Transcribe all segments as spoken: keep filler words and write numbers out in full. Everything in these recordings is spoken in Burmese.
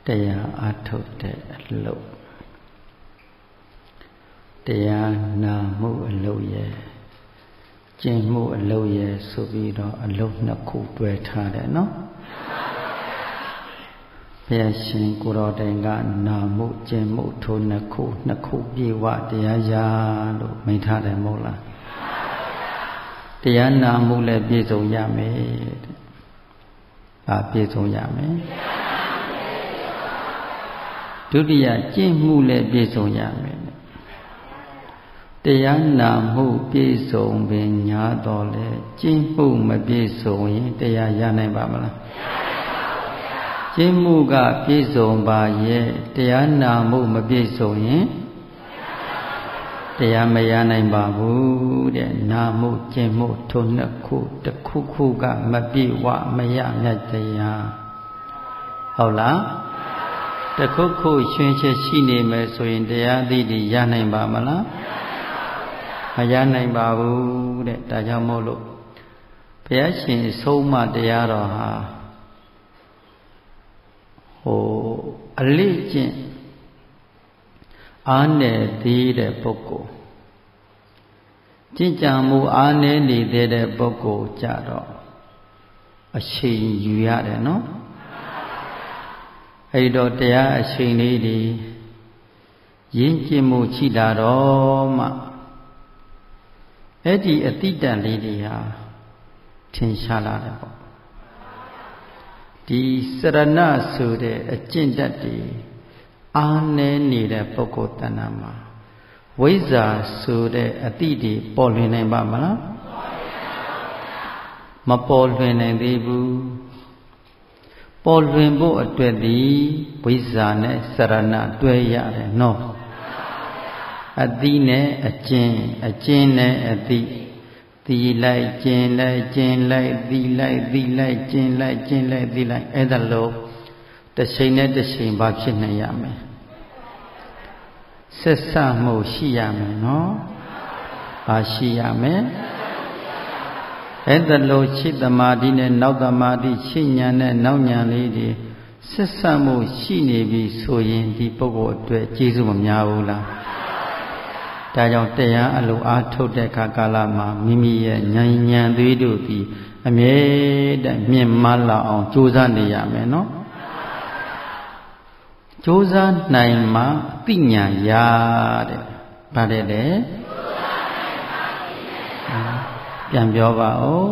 တရားအားထုတ်တဲ့အလုပ်တရားနာမှုအလုပ်ရဲ့ကျင့်မှုအလုပ်ရဲ့ဆိုပြီးတော့အလုပ်နှစ်ခုတွဲထားတယ်နော်ဘုရားရှင်ကိုယ်တော်တိုင်ကနာမှုကျင့်မှုထိုနှစ်ခုနှစ်ခုပြေဝတရားရာလို့မိန့်ထားတယ်မဟုတ်လားတရားနာမှုလည်းပြည့်စုံရမယ်တဲ့။ဘာပြည့်စုံရမယ်ဒုတိယကျင့်မှုလည်းပြည့်စုံရမယ်တရားနာမှုပြည့်စုံပင်ညာတော်လဲကျင့်မှုမပြည့်စုံရင်တရားရနိုင်ပါမလားကျင့်မှုကပြည့်စုံပါရဲ့တရားနာမှုမပြည့်စုံရင်တရားမရနိုင်ပါဘူးတဲ့နာမှုကျင့်မှုထိုနှစ်ခုတစ်ခုခုကမပြည့်ဝမရမြတ်တရားဟုတ်လားတခုခုရှင်ချက်ရှိနေမယ်ဆိုရင်တရားသိတည်ရနိုင်ပါမလားမရနိုင်ပါဘူးတဲ့ဒါကြောင့်မို့လို့ဘုရားရှင်ဆုံးမတရားတော်ဟာဟိုအလေးကျင့်အားနဲ့သေးတဲ့ပုဂ္ဂိုလ်ကျင့်ကြံမှုအားနဲ့နေသေးတဲ့ပုဂ္ဂိုလ်ကြတော့အချိန်ယူရတယ်နော်အဲ့တော့တရားအချိန်လေးတွေရင်းကျင့်မှုရှိလာတော့မှအဲ့ဒီအတိတ်တန်လေးတွေဟာထင်ရှားလာတယ်ပေါ့ဒီစရဏဆိုတဲ့အကျင့်တတ်တွေအားနည်းနေတဲ့ပုဂ္ဂိုလ်တဏ္ဍာမှာဝိဇ္ဇာဆိုတဲ့အတိတ်တွေပေါ်လွင်နိုင်ပါမလားမပေါ်လွင်နိုင်သေးဘူးပေါ်လွင်ဖို့အတွက်ဒီဝိဇ္ဇာနဲ့စရဏတွဲရတယ်နော်အတိနဲ့အကျင့်အကျင့်နဲ့အတိသီလိုက်ကျင့်လိုက်ကျင့်လိုက်သီလိုက်သီလိုက်ကျင့်လိုက်ကျင့်လိုက်သီလိုက်အဲ့ဒါလို့တစ်ချိန်နဲ့တစ်ချိန်ဘာဖြစ်နိုင်ရမလဲဆက်ဆံမှုရှိရမယ်နော်ဘာရှိရမလဲအဲ့ဒါလို့ရှိသမာဓိနဲ့နောက်သမာဓိရှိဉာဏ်နဲ့နောက်ဉာဏ်လေးတွေဆက်ဆံမှုရှိနေပြီဆိုရင်ဒီပုဂ္ဂိုလ်အတွက်ကျေးဇူးမများဘူးလားဒါကြောင့်တရားအလိုအားထုတ်တဲ့အခါကာလမှာမိမိရဲ့ဉာဏ်ဉာဏ်သွေးတို့ပြီးအမြဲတမ်းမြင့်မားလာအောင်ကြိုးစားနေရမယ်နော်ကြိုးစားနိုင်မှသိဉာဏ်ရတဲ့ဗါတဲ့လေပြန်ပြောပါဦး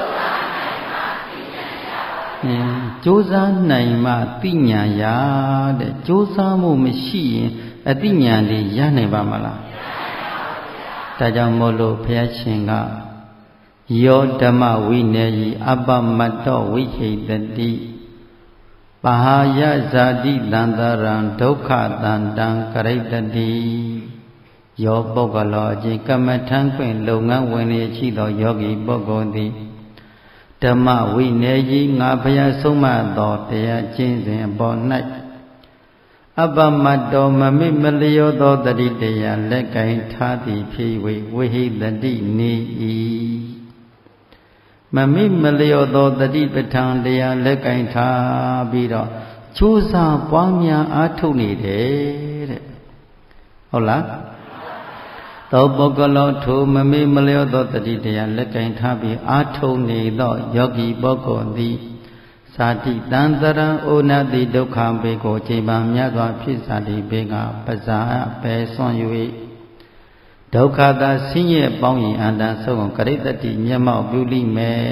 ကြိုးစားနိုင်မှသိဉာဏ်ရတဲ့ကြိုးစားမှုမရှိရင်အသိဉာဏ်လေးရနိုင်ပါမလားဒါကြောင့်မို့လို့ဘုရားရှင်ကယောဓမ္မဝိနယီအပမတ္တောဝိဟိတတိပါဟာယဇာတိတန္တရံဒုက္ခတန္တံကရိတတိယောပုဂ္ဂလောအချင်းကမ္မထံခွင့်လုပ်ငန်းဝင်နေရှိသောယောဂီပုဂ္ဂိုလ်သည်ဓမ္မဝိနယီငါဘုရားဆုံးမသောတရားကျင့်စဉ်အပေါ်၌အပမတ္တောမမိမလျောသောတတိတရားလက်ကင်ထားသည်ဖြစ်၍ဝိဟိတတိနေ၏မမိမလျောသောတတိပဋ္ဌာန်တရားလက်ကင်ထားပြီးတော့ကြိုးစားပွားများအားထုတ်နေတယ်တဲ့ဟုတ်လားသောပုဂ္ဂလောထိုမမိမလျောသောတတိတရားလက်ကင်ထားပြီးအားထုတ်နေသောယောဂီပုဂ္ဂိုလ်သည်သာတိတံတရံဩနတိဒုက္ခဘေကိုချိန်ပံမြတ်စွာဖြစ်စာတိဘေကပဇာပဲဆွန်၍ဒုက္ခသာဆင်းရဲပေါင်းရင်အန္တဆုံးကရိတတိမျက်မှောက်ပြုလိမယ်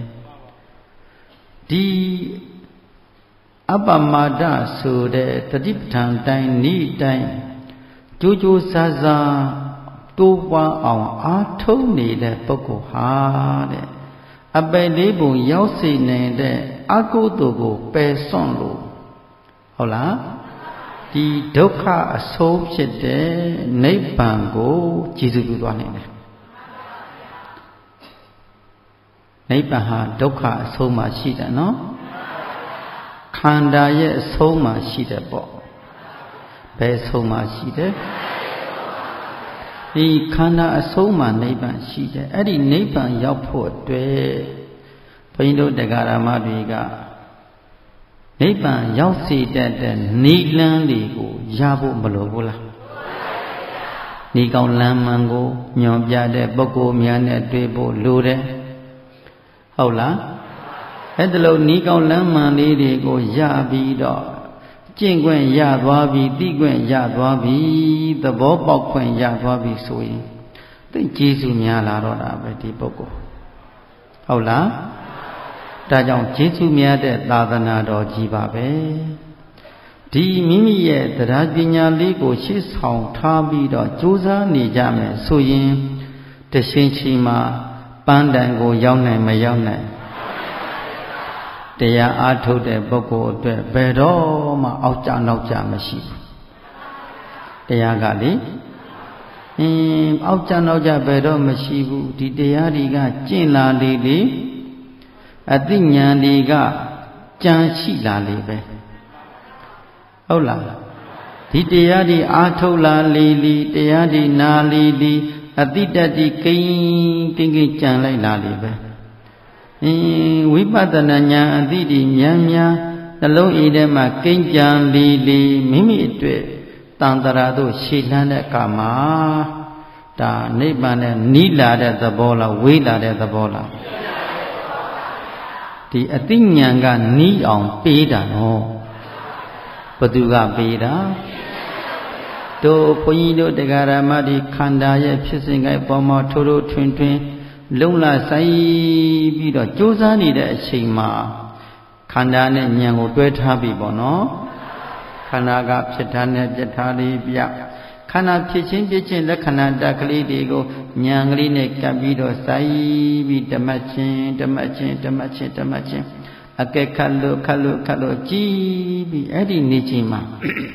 ဒီအပမဒဆိုတဲ့တတိပဋ္ဌာန်တိုင်းဤတိုင်းကြိုးကြိုးစားစားတိုးပွားအောင်အားထုတ်နေတဲ့ပုဂ္ဂိုလ်ဟာတဲ့အပယ်လေးပုံရောက်စေနိုင်တဲ့အကုသိုလ်ကိုပယ်စွန့်လို့ဟုတ်လားဒီဒုက္ခအဆုံးဖြစ်တဲ့နိဗ္ဗာန်ကိုကျေစုပြုသွားနိုင်တယ်နိဗ္ဗာန်ဟာဒုက္ခအဆုံးမှရှိတယ်နော်ခန္ဓာရဲ့အဆုံးမှရှိတယ်ပေါ့ဘယ်အဆုံးမှရှိတယ်ဒီခန္ဓာအဆုံးမှနိဗ္ဗာန်ရှိတယ်အဲ့ဒီနိဗ္ဗာန်ရောက်ဖို့အတွက်ဘုန်းကြီးတို့တရားဓမ္မတွေကနိဗ္ဗာန်ရောက်စေတတ်တဲ့နိလန်းတွေကိုရဖို့မလိုဘူးလားဒီကောင်လမ်းမှန်ကိုညွန်ပြတဲ့ပုဂ္ဂိုလ်များနဲ့တွေ့ဖို့လိုတယ်ဟုတ်လားအဲ့ဒါလို့ဒီကောင်လမ်းမှန်လေးတွေကိုရပြီးတော့ကျင့်ခွင့်ရသွားပြီသိခွင့်ရသွားပြီသဘောပေါက်ခွင့်ရသွားပြီဆိုရင်သိကျေးဇူးများလာတော့တာပဲဒီပုဂ္ဂိုလ်ဟုတ်လားဒါကြောင့်ကျေးဇူးများတဲ့သာသနာတော်ကြီးပါပဲဒီမိမိရဲ့တရားပညာလေးကိုရှေ့ဆောင်ထားပြီးတော့ကြိုးစားနေကြမယ်ဆိုရင်တရှိန်ချီမှာပန်းတိုင်ကိုရောက်နိုင်မရောက်နိုင်တရားအားထုတ်တဲ့ပုဂ္ဂိုလ်အတွက်ဘယ်တော့မှအောက်ကျနောက်ကျမရှိဘူးတရားကလေအင်းအောက်ကျနောက်ကျဘယ်တော့မရှိဘူးဒီတရားတွေကကျင့်လာလေလေအသိဉာဏ်တွေကကြံရှိလာလေပဲဟုတ်လားဒီတရားတွေအားထုတ်လာလေလေတရားတွေနာလေလေအတိတ္တိကိန်းကိန်းကိန်းကြံလိုက်လာလေပဲအင်းဝိပဿနာဉာဏ်အသိတွေဉာဏ်များနှလုံးအိမ်ထဲမှာကိန်းကြံလေလေမိမိအတွက်တန်တရာတို့ရှည်လှမ်းတဲ့ကာမှာဒါနိဗ္ဗာန်နဲ့နီးလာတဲ့သဘောလားဝေးလာတဲ့သဘောလားဒီအသိဉာဏ်ကနီးအောင်ပေးတာနော်ဘသူကပေးတာတို့ဘုန်းကြီးတို့တရားဓမ္မဒီခန္ဓာရဲ့ဖြစ်စဉ်ကပေါ်မှာထိုးထိုးထွင်းထွင်းလုံလဆိုင်ပြီးတော့ကြိုးစားနေတဲ့အချိန်မှာခန္ဓာနဲ့ဉာဏ်ကိုတွဲထားပြီပေါ့နော်ခန္ဓာကဖြစ်ထားတဲ့ပြထားလေးပြခန္ဓာဖြစ်ချင်းဖြစ်ချင်းလက္ခဏာတက်ကလေးတွေကိုဉာဏ်ကလေးနဲ့ကပ်ပြီးတော့ဆိုင်ပြီးဓမ္မချင်းဓမ္မချင်းဓမ္မချင်းဓမ္မချင်းအကဲခတ်လို့ခတ်လို့ခတ်လို့ကြည်ပြီးအဲ့ဒီနေချင်းမှာ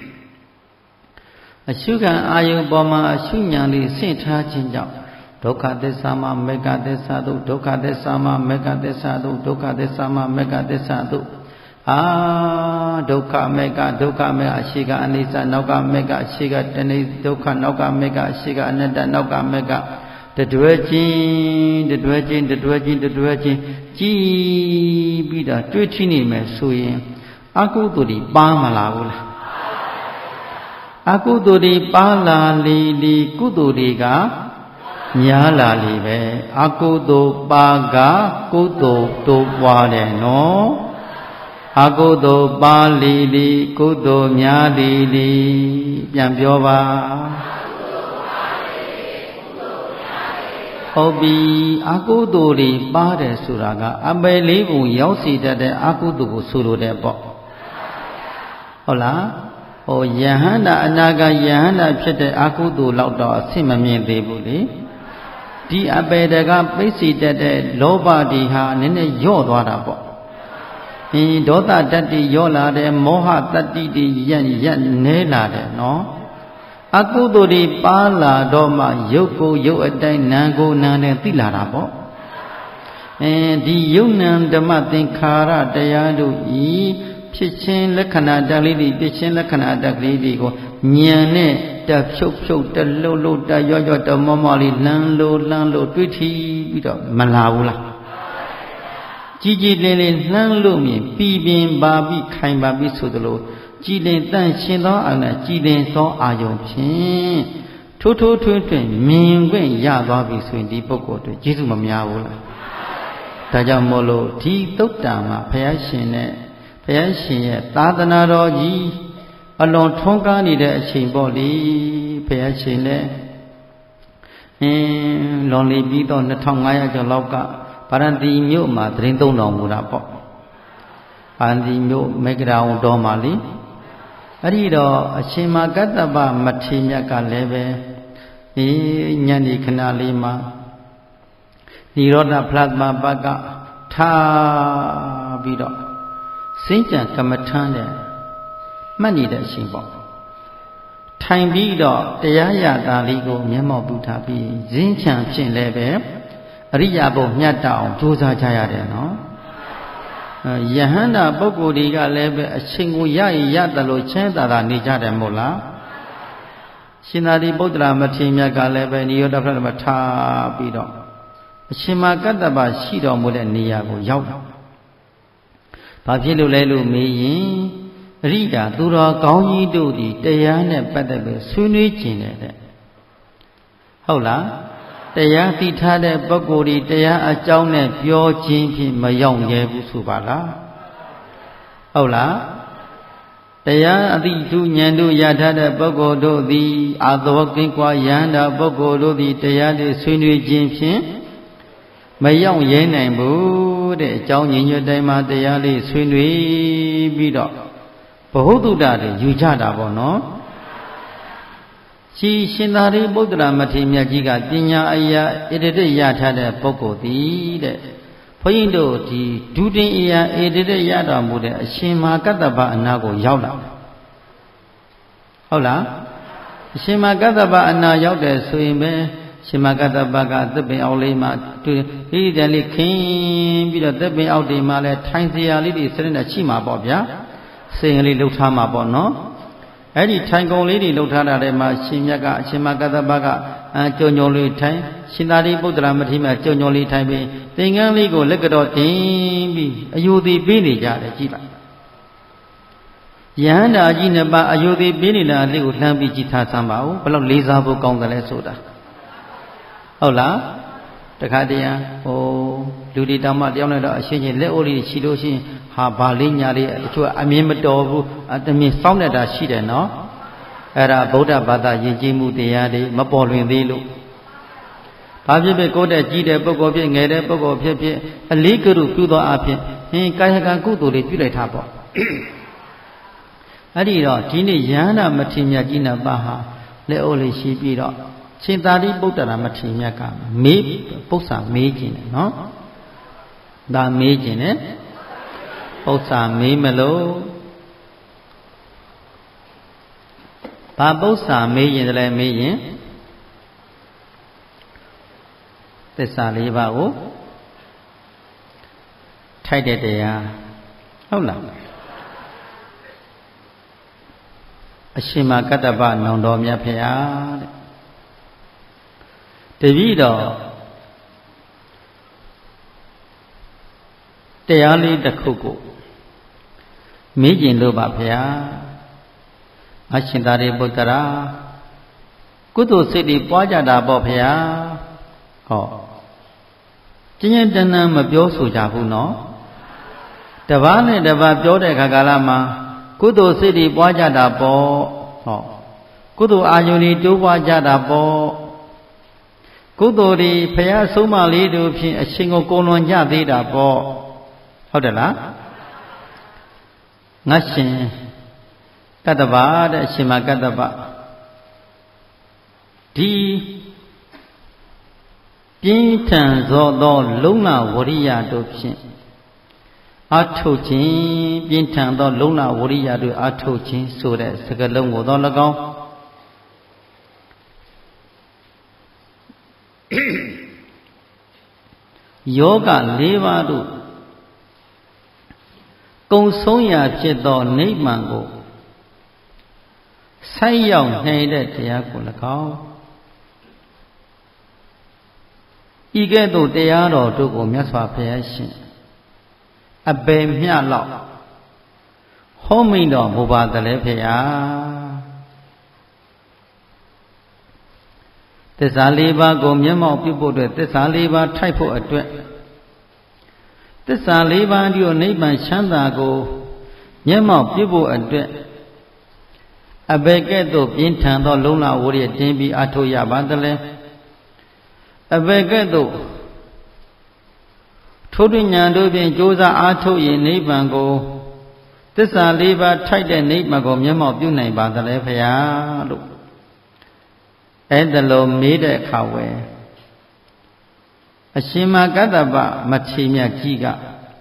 အရှုခံအာယုပေါ်မှာအရှုဉာဏ်လေးဆင့်ထားခြင်းကြောင့်ဒုက္ခသစ္စာမှာမေဃသစ္စာတို့ဒုက္ခသစ္စာမှာမေဃသစ္စာတို့ဒုက္ခသစ္စာမှာမေဃသစ္စာတို့အာဒုက္ခမေဃဒုက္ခမေဃအရှိကအနိစ္စနောက်ကမေဃအရှိကတဏိဒုက္ခနောက်ကမေဃအရှိကအနတ္တနောက်ကမေဃတတွဲချင်းတတွဲချင်းတတွဲချင်းတတွဲချင်းကြည်ပြီးတော့တွေ့ထိနေမယ်ဆိုရင်အကုသိုလ်တွေပါမလာဘူးလားအကုသိုလ်တွေပါလာလေလေကုသိုလ်တွေကများလာလေပဲအကုသိုလ်ပါကကုသိုလ်တိုးပွားတယ်နော်အကုသိုလ်ပါလေလေကုသိုလ်များလေလေပြန်ပြောပါဟုတ်ပြီအကုသိုလ်တွေပါတယ်ဆိုတာကအပယ်လေးပုံရောက်စီတတ်တဲ့အကုသိုလ်ကိုဆိုလိုတဲ့ပေါ့ဟုတ်လားဟိုယဟန္တာအနာဂယဟန္တာဖြစ်တဲ့အကုသိုလ်လောက်တော့အဆင့်မမြင်သေးဘူးလေဒီအပယ်တကပိတ်စီတတ်တဲ့လောဘတွေဟာနည်းနည်းညော့သွားတာပေါ့အင်းဒေါသတတ္တိညော့လာတယ်မောဟတတ္တိတွေရက်ရက်နဲလာတယ်နော်အကုသိုလ်တွေပါလာတော့မှရုပ်ကိုရုပ်အတိုင်းနာမ်ကိုနာမ်နဲ့သိလာတာပေါ့အဲဒီယုံနံဓမ္မသင်္ခါရတရားတို့ဤဖြစ်ခြင်းလက္ခဏာတလေးတွေဖြစ်ခြင်းလက္ခဏာတလေးတွေကိုဉာဏ်နဲ့တဖြုတ်ဖြုတ်တလှုပ်လှုပ်တရော့ရော့တမောမောလေးလှမ်းလို့လှမ်းလို့တွေးထီပြီးတော့မလာဘူးလားကြည်ကြည်လင်းလင်းလှမ်းလို့မြင်ပြီးပင်ပါပြီးခိုင်ပါပြီးဆိုသလိုကြည်လင်တန့်ရှင်သောအာဏာကြည်လင်သောအာယုံဖြင့်ထိုးထိုးထွင်းထွင်းမြင်ခွင့်ရသွားပြီဆိုရင်ဒီပုဂ္ဂိုလ်တွေကျေးဇူးမများဘူးလားဒါကြောင့်မို့လို့ဒီသုတ်တံမှာဘုရားရှင်နဲ့ဘုရားရှင်ရဲ့သာသနာတော်ကြီးအလွန်ထွန်းကားနေတဲ့အချိန်ပေါ့လေဘုရားရှင်နဲ့အင်းလွန်လေပြီးတော့နှစ်ထောင်ငါးရာကျော်လောက်ကဗာရဏသီမြို့မှာသရင်သုံးတော်မူတာပေါ့ဗာရဏသီမြို့မေဂရာဝန်တော်မှာလေအဲ့ဒီတော့အရှင်မကတ္တပမထေရမြတ်ကလည်းပဲဒီညနေခဏလေးမှာနိရောဓဖလားမပကထားပြီးတော့စဉ္ကြံကမ္မထမ်းတဲ့မှတ်နေတဲ့အချိန်ပေါ့ထိုင်ပြီးတော့တရားရတာလေးကိုမျက်မှောက်ပြုထားပြီးဇင်းချံဖြင့်လည်းပဲအရိယာဘုံမြတ်တအောင်ကြိုးစားကြရတယ်နော်ယဟန္တာပုဂ္ဂိုလ်တွေကလည်းပဲအချိန်ကိုရရင်ရတယ်လို့ချမ်းသာတာနေကြတယ်မို့လားရှင်သာရိပုတ္တရာမထေရမြတ်ကလည်းပဲနိရောဓဖလားမှာထားပြီးတော့အရှင်မကတ္တပရှိတော်မူတဲ့နေရာကိုရောက်ဘာဖြစ်လို့လဲလို့မေးရင်အရိယာသူတော်ကောင်းကြီးတို့ဒီတရားနဲ့ပတ်သက်ပြီးဆွေးနွေးကျင်တယ်တဲ့ဟုတ်လားတရားသိထားတဲ့ပုဂ္ဂိုလ်ဒီတရားအကြောင်းနဲ့ပြောခြင်းဖြင့်မရောက်ရဲဘူးဆိုပါလားဟုတ်လားတရားအတိတုဉာဏ်တို့ရထားတဲ့ပုဂ္ဂိုလ်တို့သည်အာသောကင်းကွာယန္တာပုဂ္ဂိုလ်တို့သည်တရားတွေဆွေးနွေးခြင်းဖြင့်မရောက်ရဲနိုင်ဘူးတဲ့အကြောင်းညင်ညွတ်တိုင်းမှာတရားလေးဆွေးနွေးပြီးတော့ဘဟုတုတ္တတွေယူကြတာပေါ့နော်ရှိရှင်သာရိပုတ္တရာမထေရမြတ်ကြီးကပညာအရာဣတိတိရထားတဲ့ပုဂ္ဂိုလ်သည်တဲ့ဘုန်းကြီးတို့ဒီဒုတင်အရာဣတိတိရတော်မူတဲ့အရှင်မဟာကတ္တဗအနာကိုရောက်လာဟုတ်လားအရှင်မဟာကတ္တဗအနာရောက်တယ်ဆိုရင်ပဲရှင်မဟာကတ္တဗကသစ်ပင်အောက်လေးမှာဒီတန်လေးခင်းပြီးတော့သစ်ပင်အောက်ဒီမှာလဲထိုင်စရာလေးတွေစတဲ့ရှိမှာပေါ့ဗျာစိန်ကလေးလှုပ်ထားမှာပေါ့နော်အဲ့ဒီထိုင်ကုန်လေးတွေလှုပ်ထားတာထဲမှာရှင်မြတ်ကအရှင်မကတ္တပကကြုံကြုံလေးထိုင်ရှင်သာရိပုတ္တရာမထေရမြတ်ကြုံကြုံလေးထိုင်ပြီးသင်္ကန်းလေးကိုလက်ကတော့တင်ပြီးအယုသည်ပေးနေကြတယ်ကြည့်ပါယဟန္တာကြီးနှစ်ပါးအယုသည်ပေးနေတာလေးကိုလှမ်းပြီးကြည့်ထားစမ်းပါဦးဘယ်လောက်လေးစားဖို့ကောင်းတယ်လဲဆိုတာဟုတ်လားတခါတည်းဟိုလူတွေတောင်မှတယောက်နဲ့တော့အရှင်းချင်းလက်အိုးလေးချီလို့ရှိရင်ဟာဘာလေးညာလေးအချို့အမြင်မတော်ဘူးအတမင်စောင့်နေတာရှိတယ်နော်အဲ့ဒါဗုဒ္ဓဘာသာယဉ်ကျေးမှုတရားတွေမပေါ်လွင်သေးလို့ဘာဖြစ်ဖြစ်ကိုယ်တဲ့ကြီးတဲ့ပုဂ္ဂိုလ်ဖြစ်ငယ်တဲ့ပုဂ္ဂိုလ်ဖြစ်ဖြစ်အလေးကရုပြုသောအဖြစ်ဟင်ကာယကံကုသိုလ်တွေပြုလိုက်တာပေါ့အဲ့ဒီတော့ဒီနေ့ယန္တာမထေရမြတ်ကြီးနှစ်ပါးဟာလက်အိုးလေးရှိပြီးတော့ရှင်သာရိပုတ္တရာမထေရမြတ်ကမေးပု္ပ္ပာမေးခြင်းတယ်နော်ဒါမေးခြင်းတယ်ပု္ပ္ပာမေးမလို့ဘာပု္ပ္ပာမေးရင်တည်းမေးရင်သစ္စာလေးပါးကိုထိုက်တဲ့တရားဟုတ်လားအရှင်မကတ္တဗနောင်တော်မြတ်ဖေဟာတဲ့တပည့်တော်တရားလေးတစ်ခုကိုမေးကျင်လို့ပါဖေဟာအရှင်သာရိပုတ္တရာကုသိုလ်စိတ်တွေပွားကြတာပေါ့ဖေဟာဟောကျင့်ကျင့်တဏ္ဍမပြောဆိုကြဘူးနော်တပားနဲ့တပားပြောတဲ့ခါကာလမှာကုသိုလ်စိတ်တွေပွားကြတာပေါ့ဟောကုသိုလ်အာယုန်တွေတိုးပွားကြတာပေါ့ကုသိုလ်တွေဖရာဆုံးမလေးတို့ဖြင့်အရှင်ကိုကိုလွန်ကြသေးတာပေါ့ဟုတ်တယ်လားငါရှင်ကတ္တဗတဲ့အရှင်မကတ္တဗဒီပြင်းထန်သောသောလုံလဝရိယတို့ဖြင့်အာထုတ်ခြင်းပြင်းထန်သောလုံလဝရိယတို့အာထုတ်ခြင်းဆိုတဲ့စကားလုံးကိုသော၎င်းယောဂ၄ပါးတို့ကုံဆုံးရာဖြစ်သောနိဗ္ဗာန်ကိုဆိုက်ရောက်နိုင်တဲ့တရားကို၎င်းဤကဲ့သို့တရားတော်တို့ကိုမြတ်စွာဘုရားရှင်အပေမျှလောက်ဟောမိန်တော်မူပါသလဲဖေဟာသစ္စာလေးပါးကိုမျက်မှောက်ပြုဖို့အတွက်သစ္စာလေးပါးထိုက်ဖို့အတွက်သစ္စာလေးပါးဒီကိုနိဗ္ဗာန်ချမ်းသာကိုမျက်မှောက်ပြုဖို့အတွက်အဘယ်ကဲ့သို့ပြင်းထန်သောလုံလဝရိယတင်းပြီးအထောက်ရပါသလဲအဘယ်ကဲ့သို့ထိုးတွင်ညာတို့ဖြင့်ကြိုးစားအားထုတ်ရင်နိဗ္ဗာန်ကိုသစ္စာလေးပါးထိုက်တဲ့နိဗ္ဗာန်ကိုမျက်မှောက်ပြုနိုင်ပါသလဲဖရာလို့အဲ့ဒါလိုမေးတဲ့အခါဝယ်အရှင်မကတ္တဗမထေရမြတ်ကြီးက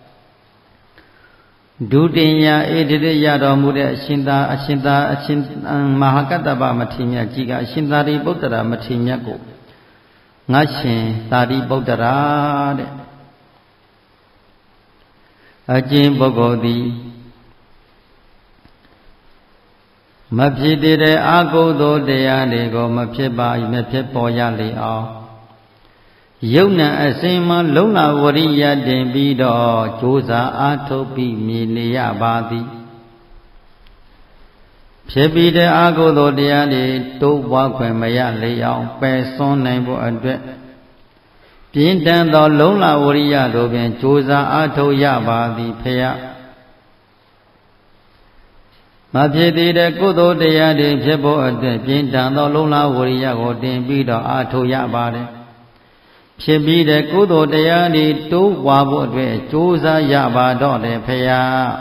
ဒုတိယဧတတိရတော်မူတဲ့အရှင်သာအရှင်သာအရှင်မဟာကတ္တဗမထေရမြတ်ကြီးကအရှင်သာရိပုတ္တရာမထေရမြတ်ကိုငါရှင်သာရိပုတ္တရာတဲ့အကျဉ်ပုဂ္ဂိုလ်သည်မဖြစ်တဲ့အာဟုသောတရားတွေကိုမဖြစ်ပါမဖြစ်ပေါ်ရလေအောင်ယုံနာအစင်မှာလုံလဝရိယတင်ပြီးတော့ကြိုးစားအားထုတ်ပြီးမြည်နေရပါသည်ဖြစ်ပြီးတဲ့အာဟုသောတရားတွေတိုးပွားခွင့်မရလေအောင်ပယ်စွန်းနိုင်ဖို့အတွက်ပြင်းထန်သောလုံလဝရိယတို့ဖြင့်ကြိုးစားအားထုတ်ရပါသည်ဖေယမဖြစ်သေးတဲ့ကုသိုလ်တရားတွေဖြစ်ဖို့အတွက်ပြင်းထန်သောလုံလဝရိယကိုတင်ပြီးတော့အားထုတ်ရပါတယ်ဖြစ်ပြီးတဲ့ကုသိုလ်တရားတွေတိုးပွားဖို့အတွက်ကြိုးစားရပါတော့တယ်ဖေယ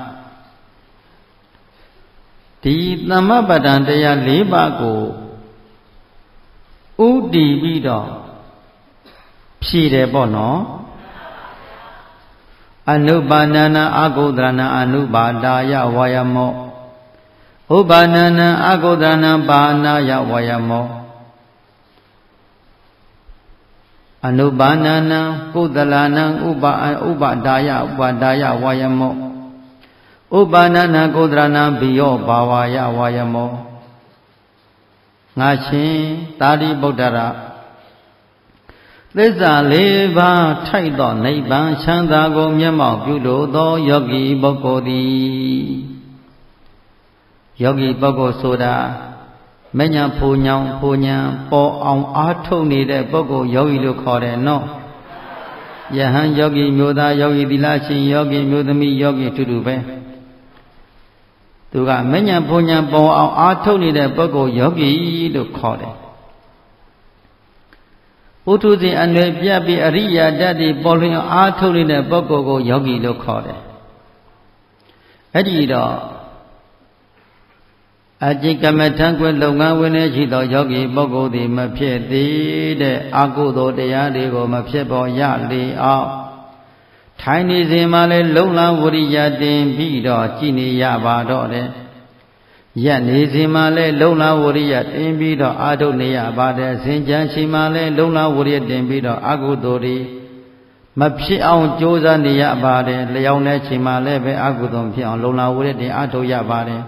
ဒီသမ္မပဋ္ဌာန်တရား၄ပါးကိုဥတည်ပြီးတော့ဖြည့်တယ်ပေါ့နော်အနုပါဏနာအဂုဒရဏအနုပါဒါယဝါယမောဥပါဏနာအဂုဒရဏပါဏာယဝါယမောအနုပါဏနာကုသလနံဥပဥပဒါယဥပဒါယဝါယမောဥပါဏနာကုသရဏဘိယောဘာဝါယဝါယမောငါရှင်သာရိပုတ္တရာသစ္စာလေးပါးထိုက်သောနိဗ္ဗာန်ချမ်းသာကိုမျက်မှောက်ပြုလိုသောယောဂီပုဂ္ဂိုလ်သည်ယောဂီပုဂ္ဂိုလ်ဆိုတာမညာဖူညာဖူညာပေါ်အောင်အားထုတ်နေတဲ့ပုဂ္ဂိုလ်ယောဂီလို့ခေါ်တယ်နော်ယဟန်ယောဂီမျိုးသားယောဂီသီလရှင်ယောဂီမျိုးသမီးယောဂီအတူတူပဲသူကမညာဖူညာပေါ်အောင်အားထုတ်နေတဲ့ပုဂ္ဂိုလ်ယောဂီလို့ခေါ်တယ်ဥထုဇဉ်အနွယ်ပြပြီးအရိယာဓာတ်ဒီပေါ်လွင်အားထုတ်နေတဲ့ပုဂ္ဂိုလ်ကိုယောဂီလို့ခေါ်တယ်အဲ့ဒီတော့အจิကမထံကွယ်လုပ်ငန်းဝင်နေရှိသောယောဂီပုဂ္ဂိုလ်သည်မဖြစ်သေးတဲ့အကုသိုလ်တရားတွေကိုမဖြစ်ပေါ်ရလေအောင်ထိုင်နေစဉ်မှာလဲလုံလဝရိယတင်ပြီးတော့ကြည်နေရပါတော့တယ်ရက်နေစဉ်မှာလဲလုံလဝရိယတင်ပြီးတော့အာထုတ်နေရပါတယ်စင်ကြံချိန်မှာလဲလုံလဝရိယတင်ပြီးတော့အကုသိုလ်တွေမဖြစ်အောင်ကြိုးစားနေရပါတယ်လျောင်းတဲ့ချိန်မှာလဲပဲအကုသိုလ်ဖြစ်အောင်လုံလဝရိယတင်အာထုတ်ရပါတယ်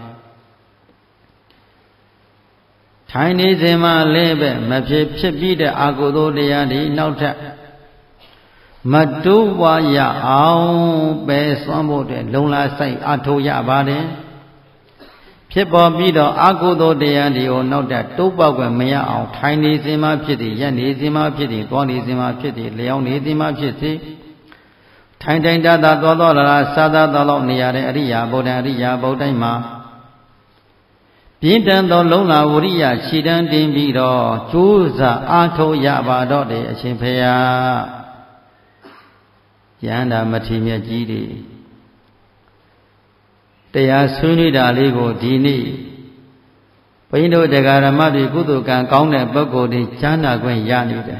ထိုင်နေစဉ်မှာလည်းပဲမဖြစ်ဖြစ်ပြီးတဲ့အာဟုသောတရားတွေနောက်ထပ်မတိုးပွားရအောင်ပဲစွမ်းဖို့တဲ့လုံလာဆိုင်အထောက်ရပါတယ်ဖြစ်ပေါ်ပြီးတော့အာဟုသောတရားတွေကိုနောက်ထပ်တိုးပေါက်ွယ်မရအောင်ထိုင်နေစဉ်မှာဖြစ်သည်ရက်နေစဉ်မှာဖြစ်သည်သွားနေစဉ်မှာဖြစ်သည်လျောင်းနေစဉ်မှာဖြစ်သည်ထိုင်တိုင်တသာသွားသွားလာလာစားသာသောလောက်နေရတဲ့အရိယာဗုဒ္ဓအရိယာဗုဒ္ဓမှာပြင်းထန်သောလုံလဝရိယခြေတန်းတင်ပြီးတော့ကြိုးစားအားထုတ်ရပါတော့တယ်အရှင်ဖေယယန္တာမထေရမြတ်ကြီးတွေတရားဆွေးနွေးတာလေးကိုဒီနေ့ဘုန်းကြီးတို့တရားဓမ္မတွေကုသိုလ်ကံကောင်းတဲ့ပုဂ္ဂိုလ်တွေကြားနာခွင့်ရနေတယ်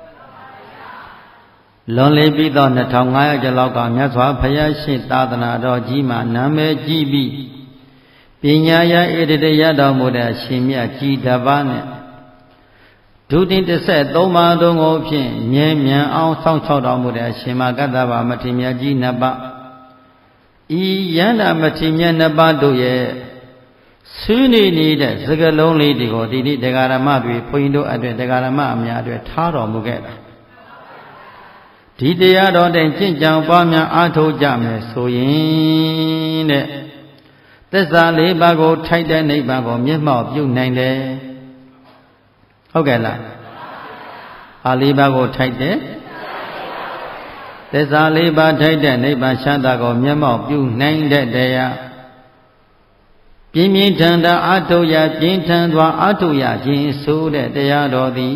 လွန်လေပြီးတော့နှစ်ထောင်ငါးရာကျော်လောက်ကမြတ်စွာဘုရားရှင်သာသနာတော်ကြီးမှာနာမည်ကြီးပြီးပညာရဣတရေရတော်မူတဲ့အရှင်မြတ်ကြီးတစ်ပါးနဲ့ဒုတိယတစ်ဆက်သုံးပါးသုံးကိုဖြင့်မြဲမြံအောင်စောင့်ချောက်တော်မူတဲ့အရှင်မကတ္တဗမထေရမြတ်ကြီးနှစ်ပါးဤယန္တာမထေရမြတ်နှစ်ပါးတို့ရဲ့ဆွေးနွေးနေတဲ့စကားလုံးလေးတွေကိုဒီနေ့တရားဓမ္မတွေဘုန်းကြီးတို့အတွက်တရားဓမ္မအများအတွက်ထားတော်မူခဲ့တာဒီတရားတော်တိုင်ကျင့်ကြံပွားများအားထုတ်ကြမယ်ဆိုရင်တဲ့သစ္စာလေးပါးကိုထိုက်တဲ့နိဗ္ဗာန်ကိုမျက်မှောက်ပြုနိုင်တယ်ဟုတ်ကဲ့လားအာလေးပါးကိုထိုက်တဲ့သစ္စာလေးပါးထိုက်တဲ့နိဗ္ဗာန်ချမ်းသာကိုမျက်မှောက်ပြုနိုင်တဲ့တရားပြင်းပြင်းထန်ထန်အာထုတ်ရပြင်းထန်စွာအာထုတ်ရခြင်းဆိုတဲ့တရားတော်သည်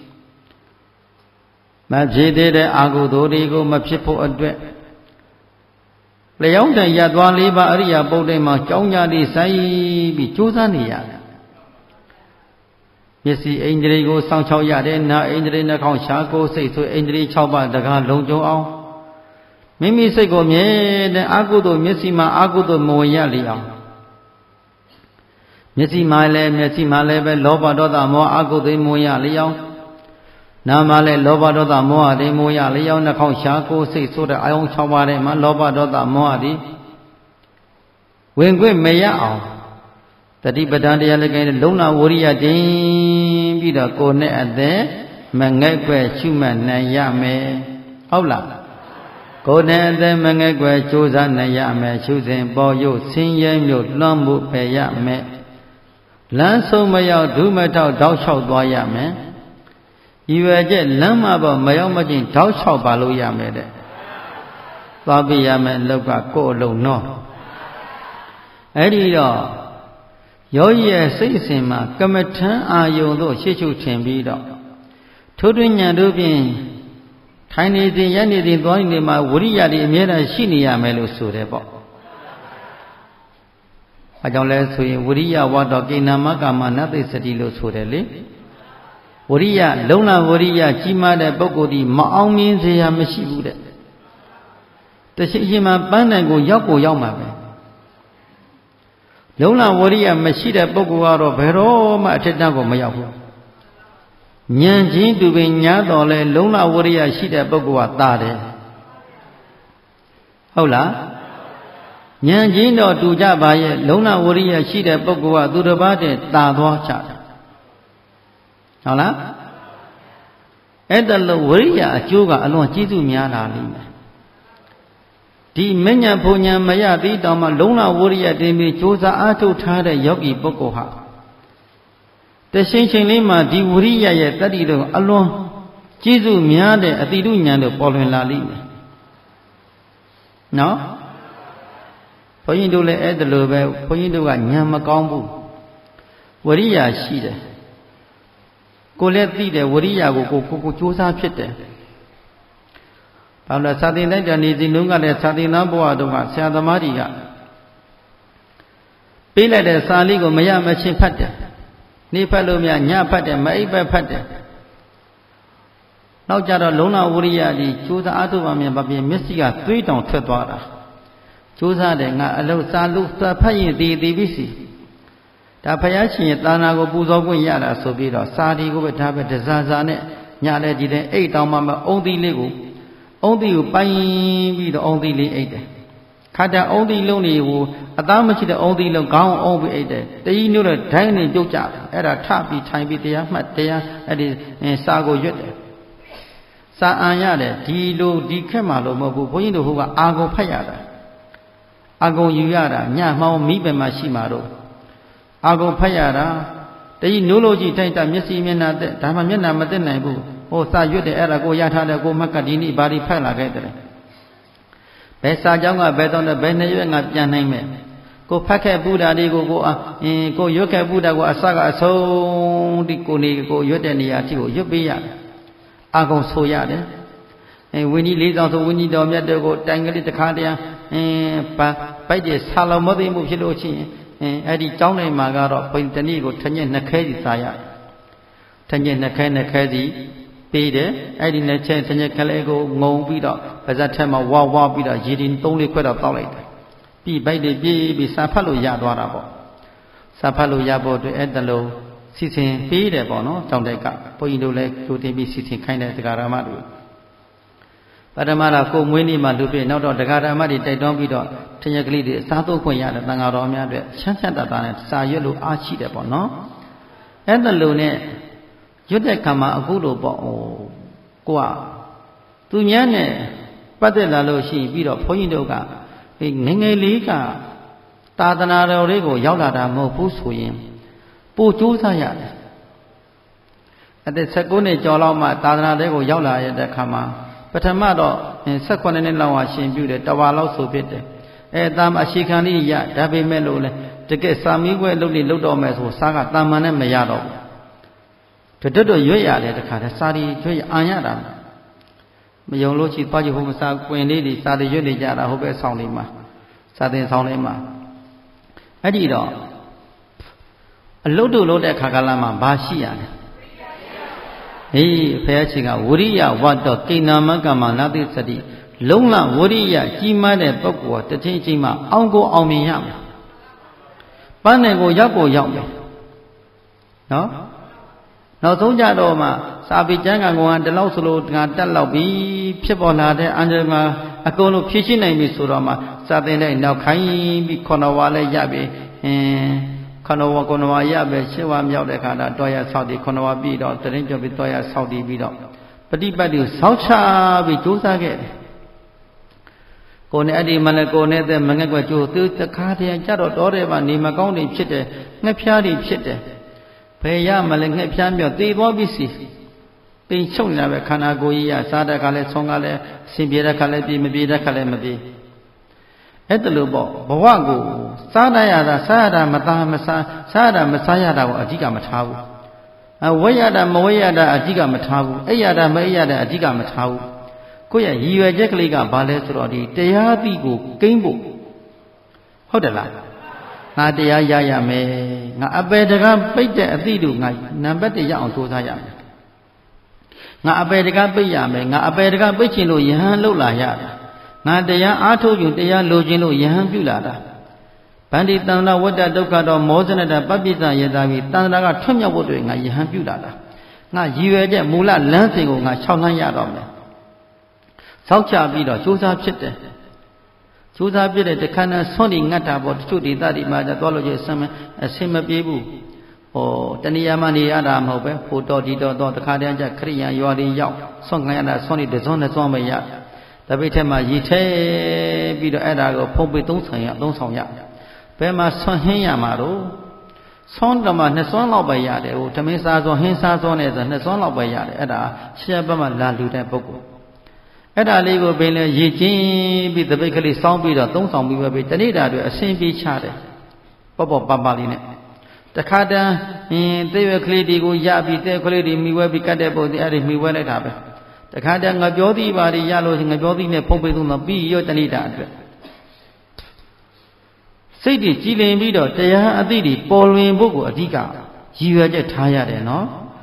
မဖြစ်သေးတဲ့အာဟုသိုလ်တွေကိုမဖြစ်ဖို့အတွက်လျောင်းတန်ရသွားလေးပါအရိယာပုဒ်တိုင်းမှာကြောင်းကြသည်ဆိုင်ပြီးကြိုးစားနေရတယ်မျက်စိအိန္ဒြေကိုစောင့်ချောက်ရတယ်နာအိန္ဒြေနှာခေါင်းရှားကိုယ်စိတ်ဆိုအိန္ဒြေ၆ပါးတကားလုံးကျုံအောင်မိမိစိတ်ကိုမြဲတဲ့အကုသိုလ်မျက်စိမှာအကုသိုလ်မဝင်ရလေအောင်မျက်စိမှာလည်းမျက်စိမှာလည်းပဲလောဘဒေါသမောဟအကုသိုလ်မဝင်ရလေအောင်နာမှာလည်းလောဘဒေါသမောဟတွေမဝင်ရလေအောင်နှာခေါင်းရှားကိုယ်စိတ်ဆိုတဲ့အာယုံ၆ပါးထဲမှာလောဘဒေါသမောဟတွေဝင်ခွင့်မရအောင်တတိပဋ္ဌာန်တရားလည်းကဲလုံလဝရိယတင်ပြီးတော့ကိုယ်နဲ့အသက်မငဲ့ွယ်ရှုမှတ်နိုင်ရမယ်ဟုတ်လားကိုယ်နဲ့အသက်မငဲ့ွယ်ကြိုးစားနိုင်ရမယ်ရှုစဉ်ပေါ်ရုပ်ဆင်းရဲမျိုးလွှမ်းမှုပယ်ရမယ်လမ်းဆုံးမရောက်ဒုမထောက်တောက်လျှောက်သွားရမယ်ဤဝဲကျက်လမ်းမပေါ်မရောက်မချင်းတောက်လျှောက်ပါလို့ရမယ်တဲ့သွားပြရမယ်လောက်ကကိုယ်အလုံးနော်အဲ့ဒီတော့ယောဂီရဲ့စိတ်အစဉ်မှာကမ္မထံအာယုံတို့ရှေ့ရှုထင်ပြီးတော့ထိုးထွင်းဉာဏ်တို့ဖြင့်ထိုင်နေစဉ်ရနေစဉ်သွားနေမှာဝိရိယတွေအမြဲတမ်းရှိနေရမယ်လို့ဆိုတယ်ပေါ့။အဲကြောင့်လဲဆိုရင်ဝိရိယဝါတော်ကိဏမကမနသိစတိလို့ဆိုတယ်လေ။ဝိရိယလုံလဝိရိယကြီးမားတဲ့ပုဂ္ဂိုလ်ဒီမအောင်မြင်စေရမရှိဘူးတဲ့။တရှိရှိမှပန်းနိုင်ကိုရောက်ကိုရောက်မှာပဲ။လုံလဝိရိယမရှိတဲ့ပုဂ္ဂိုလ်ကတော့ဘယ်တော့မှအထက်တန်းကိုမရောက်ဘူး။ဉာဏ်ချင်းတူပင်ညာတော်လဲလုံလဝရိယရှိတဲ့ပုဂ္ဂိုလ်ကသာတယ်ဟုတ်လားဉာဏ်ချင်းတော်တူကြပါရဲ့လုံလဝရိယရှိတဲ့ပုဂ္ဂိုလ်ကသူတစ်ပါးတည်းသာသွားကြတယ်ဟုတ်လားအဲ့ဒါလို့ဝရိယအကျိုးကအလွန်ကြီးစုများလာလိမ့်မယ်ဒီမဉ္ဇဉ်ဘုံဉဏ်မရသေးတောင်မှလုံလဝရိယတင်ပြီးကြိုးစားအားထုတ်ထားတဲ့ယောဂီပုဂ္ဂိုလ်ဟာတရှိန်ချိန်လေးမှာဒီဝိရိယရဲ့တတ္တိတို့အလွန်ကျေးဇူးများတဲ့အတိတုဉာဏ်တို့ပေါ်လွင်လာလိမ့်မယ်နော်ဘုန်းကြီးတို့လည်းအဲ့ဒါလိုပဲဘုန်းကြီးတို့ကဉာဏ်မကောင်းဘူးဝိရိယရှိတယ်ကိုလည်းသိတယ်ဝိရိယကိုကိုကိုကိုစူးစမ်းဖြစ်တယ်ဘာလို့လဲစာသင်လိုက်တဲ့နေစဉ်လုံးကလည်းစာသင်သားဘဝတုန်းကဆရာသမားတွေကပေးလိုက်တဲ့စာလေးကိုမရမချင်းဖတ်တယ်နေဖတ်လို့မြညဖတ်တယ်မအိပ်ပဲဖတ်တယ်နောက်ကြတော့လုံလဝရိယကြီးကြိုးစားအားထုတ်ပါမြင်ပါပြင်မျက်စိကသွေးတောင်ထွက်သွားတာကြိုးစားတယ်ငါအလုံးစားလို့ဖတ်ရင်တည်တည်ပြီစီဒါဘုရားရှင်ရဲ့သာနာကိုပူဇော်ခွင့်ရတာဆိုပြီးတော့စာဒီကိုပဲဒါပဲတစားစားနဲ့ညလည်းဒီတဲ့အိတ်တောင်မှမအုံးသီးလေးကိုအုံးသီးကိုပိုင်ပြီးတော့အုံးသီးလေးအိတ်တယ်ခါတာအုံးသီးလုံးတွေကိုအသားမရှိတဲ့အုံးသီးလုံးခေါင်းအုံးပြီးအိတ်တယ်တကြီးမျိုးတော့ဒိုင်းနေပြုတ်ကြတယ်အဲ့ဒါထပြီးထိုင်ပြီးတရားမှတ်တရားအဲ့ဒီစာကိုရွတ်တယ်စာအံရတယ်ဒီလိုဒီခက်မှလို့မဟုတ်ဘူးဘုန်းကြီးတို့ဟိုကအာကုန်ဖတ်ရတာအာကုန်ယူရတာညမှောင်းမိပဲမှရှိမှာတော့အာကုန်ဖတ်ရတာတကြီးနိုးလို့ကြည့်တိုက်တာမျက်စိမျက်နှာတက်ဒါမှမျက်နှာမတက်နိုင်ဘူးဟိုစာရွတ်တယ်အဲ့ဒါကိုရထားတယ်ကိုမက်ကဒီနေ့ဘာဒီဖတ်လာခဲ့တယ်ဘယ်စာကြောင်းကဘယ်တော့လဲဘယ်နှစ်ရွက်ငါပြန်နိုင်မယ်ကိုဖတ်ခဲ့ဘူးတာတွေကိုကိုအင်းကိုရွတ်ခဲ့ဘူးတာကိုအစကအဆုံးဒီကိုနေကိုရွတ်တဲ့နေရာအထိကိုရွတ်ပေးရတယ်အာကုန်ဆိုရတယ်အဲဝင်းကြီးလေးဆောင်ဆိုဝင်းကြီးတော်မြတ်တို့ကိုတိုင်ကလေးတစ်ခါတည်းအင်းဗပိုက်တဲ့ဆာလောမသိမှုဖြစ်လို့ရှိရင်အင်းအဲ့ဒီကျောင်းတိုင်းမှာကတော့ဘယ်တနည်းကိုထညက်နှစ်ခဲစီစားရတယ်ထညက်နှစ်ခဲနှစ်ခဲစီပေးတယ်အဲ့ဒီနဲ့ချင်းထညက်ကလေးကိုငုံပြီးတော့ပါဇက်ထဲမှာဝါဝါပြီးတော့ရေတင်သုံးလေးခွက်တော့တောက်လိုက်တယ်ပြီးပိုက်တွေပြေးပြီးစာဖတ်လို့ရသွားတာပေါ့စာဖတ်လို့ရဖို့အတွက်အဲ့ဒါလို့စီစဉ်ပေးတယ်ပေါ့နော်ကျောင်းတိုက်ကဘုန်းကြီးတို့လည်းကြိုတင်ပြီးစီစဉ်ခိုင်းတဲ့တရားဓမ္မတွေပထမတော့ကိုမွေးနေ့မှာလူပြည့်နောက်တော့တရားဓမ္မတွေတိုက်တွန်းပြီးတော့ထညက်ကလေးတွေအစားသုံးခွင့်ရတယ်တန်ဃာတော်များအတွက်ချမ်းချမ်းသာသာနဲ့စာရွတ်လို့အားရှိတယ်ပေါ့နော်အဲ့ဒါလို့နဲ့ရွတ်တဲ့ခါမှာအခုလိုပေါ့ဟိုကိုကသူများနဲ့ပတ်သက်လာလို့ရှိပြီးတော့ဘုန်းကြီးတို့ကငယ်ငယ်လေးကသာသနာတော်တွေကိုရောက်လာတာမဟုတ်ဘူးဆိုရင်ပို့ကြိုးစားရတယ်အသက်၁၉နှစ်ကျော်လောက်မှသာသနာတွေကိုရောက်လာရတဲ့ခါမှာပထမတော့၁၈နှစ်လောက်ဟာရှင်ပြုတယ်တဝါလောက်ဆိုဖြစ်တယ်အဲတာမအရှိခံလေးရဒါပေမဲ့လို့လေတကယ်စာမီးခွဲလုပ်နေလုပ်တော့မယ်ဆိုစားကတာမန်နဲ့မရတော့ဘူးတွတ်တွတ်ရွတ်ရတယ်တခါတည်းစာရီရွတ်ရအာရတာမယုံလို့ရှိသွားကြည့်ဖို့မစားကွင်လေးတွေစာရီရွတ်နေကြတာဟုတ်ပဲဆောင်းလေးမှာစာသင်ဆောင်းလေးမှာအဲ့ဒီတော့အလုတ်တို့လို့တဲ့ခါကလာမှာဘာရှိရလဲဟေးဖះရှင်ကဝရိယဝတ္တကိဏမကမ္မနာတိစတိလုံလဝရိယကြီးမားတဲ့ပုဂ္ဂိုလ်တချင်းချင်းမှအောင်ကိုအောင်မြင်ရမယ်ပန်းနယ်ကိုရောက်ကိုရောက်မယ်နော်နောက်ဆုံးကြတော့မှစာပေကျမ်းကကောင်ကဒီလောက်ဆိုလို့ငါတက်လောက်ပြီဖြစ်ပေါ်လာတဲ့အန္တရာယ်မှာအကုန်လုံးဖြည့်ရှင်းနိုင်ပြီဆိုတော့မှစာသင်တဲ့နောက်ခိုင်းပြီးခေါဏဝါလဲရပြီအင်းခဝခဏဝရပဲရှင်းဝမြောက်တဲ့ခါတော့တော်ရဆောက်တည်ခဏဝပြီးတော့တရင်ကျော်ပြီးတော်ရဆောက်တည်ပြီးတော့ပฏิပတ်တိဆောက်ချပြီးကြိုးစားခဲ့တယ်ကိုယ်နဲ့အဲ့ဒီမလည်းကိုယ်နဲ့တဲ့မငက်ကွက်ကြိုးသူတခါတည်းကြတော့တော်တယ်ပါနေမကောင်းတွေဖြစ်တယ်ငှက်ဖျားတွေဖြစ်တယ်ဘယ်ရမလဲငှက်ဖျားမြော့သေသွားပြီစီပိန်ချုပ်နေတာပဲခန္ဓာကိုယ်ကြီးရစားတဲ့ခါလဲဆုံးကလဲဆင်ပြေတဲ့ခါလဲပြေမပြေတဲ့ခါလဲမပြေအဲ့ဒါလို့ပေါ့ဘဝကိုစားရတာစားရတာမသားမစားစားရတာမစားရတာကိုအဓိကမထားဘူးအဝိရတာမဝိရတာအဓိကမထားဘူးအိရတာမအိရတာအဓိကမထားဘူးကိုယ့်ရဲ့ရည်ရွယ်ချက်ကလေးကဘာလဲဆိုတော့ဒီတရားသိကိုကိန်းဖို့ဟုတ်တယ်လားငါတရားရရမယ်ငါအပေတကပိတ်တဲ့အသည့်တို့ငါနံပါတ်တစ်ရအောင်စူးစမ်းရမယ်ငါအပေတကပိတ်ရမယ်ငါအပေတကပိတ်ချင်လို့ယဟန်လှုပ်လာရတာငါတရားအားထုတ်ယူတရားလိုချင်လို့ယဟန်ပြုလာတာဗန္တိတန္တဝတ္တဒုက္ခတော့မောဇနတပပိစ္ဆယတာပြီးတန္တရာကထွတ်မြောက်ဖို့တွေငါယဟန်ပြုလာတာငါရည်ရွယ်ချက်မူလလမ်းစဉ်ကိုငါ၆လမ်းရတော့မယ်ဆောက်ချပြီးတော့စူးစမ်းဖြစ်တယ်စူးစမ်းဖြစ်တဲ့တခါနဲ့ဆွန့်ဒီငတ်တာပေါ့တချို့ဒေသတွေမှာသွားလို့ကျဆမ်းအဆင်မပြေဘူးဟောတဏှာမှနေရတာမဟုတ်ပဲဟိုတော်ဒီတော်တော့တခါတည်းကျခရိယံရွာတွေရောက်ဆွန့်ခံရတာဆွန့်ဒီတစ်စုံနဲ့ဆွန့်မရတပိတ်ထဲမှာရည်ထဲပြီးတော့အဲ့ဒါကိုဖုံးပိတ်သုံးဆောင်ရသုံးဆောင်ရဘယ်မှာဆွန့်ဟင်းရမှာတော့ဆွန့်တော့မှနှစ်ဆွန့်လောက်ပဲရတယ်ဟိုသမင်းစားဆွန့်ဟင်းစားဆွန့်နဲ့ဆိုနှစ်ဆွန့်လောက်ပဲရတယ်အဲ့ဒါရှက်ဘက်မှာလာလူတဲ့ပုဂ္ဂိုလ်အဲ့ဒါလေးကိုပင်လေရည်ချင်းပြီးတပိတ်ကလေးစောင်းပြီးတော့သုံးဆောင်ပြီးပဲပြီးတနေ့တာတွေအဆင်ပြေချတယ်ပေါ့ပေါ့ပပလေးနဲ့တခါတန်းအင်းသေရွက်ကလေးတွေကိုရပြီးတဲ့ကလေးတွေမိဝဲပြီးကတ်တဲ့ပုံတွေအဲ့ဒီမိဝဲလိုက်တာပဲတခါတည်းငါပြောသည်ပါရရလို့ငါပြောသည်နဲ့ဖုံးပိတ်သုံးတော့ပြီးရောတဏိတာအတွက်စိတ်တွေကြည်လင်ပြီးတော့တရားအသိတွေပေါ်လွင်ဖို့ကိုအဓိကရည်ရွယ်ချက်ထားရတယ်နော်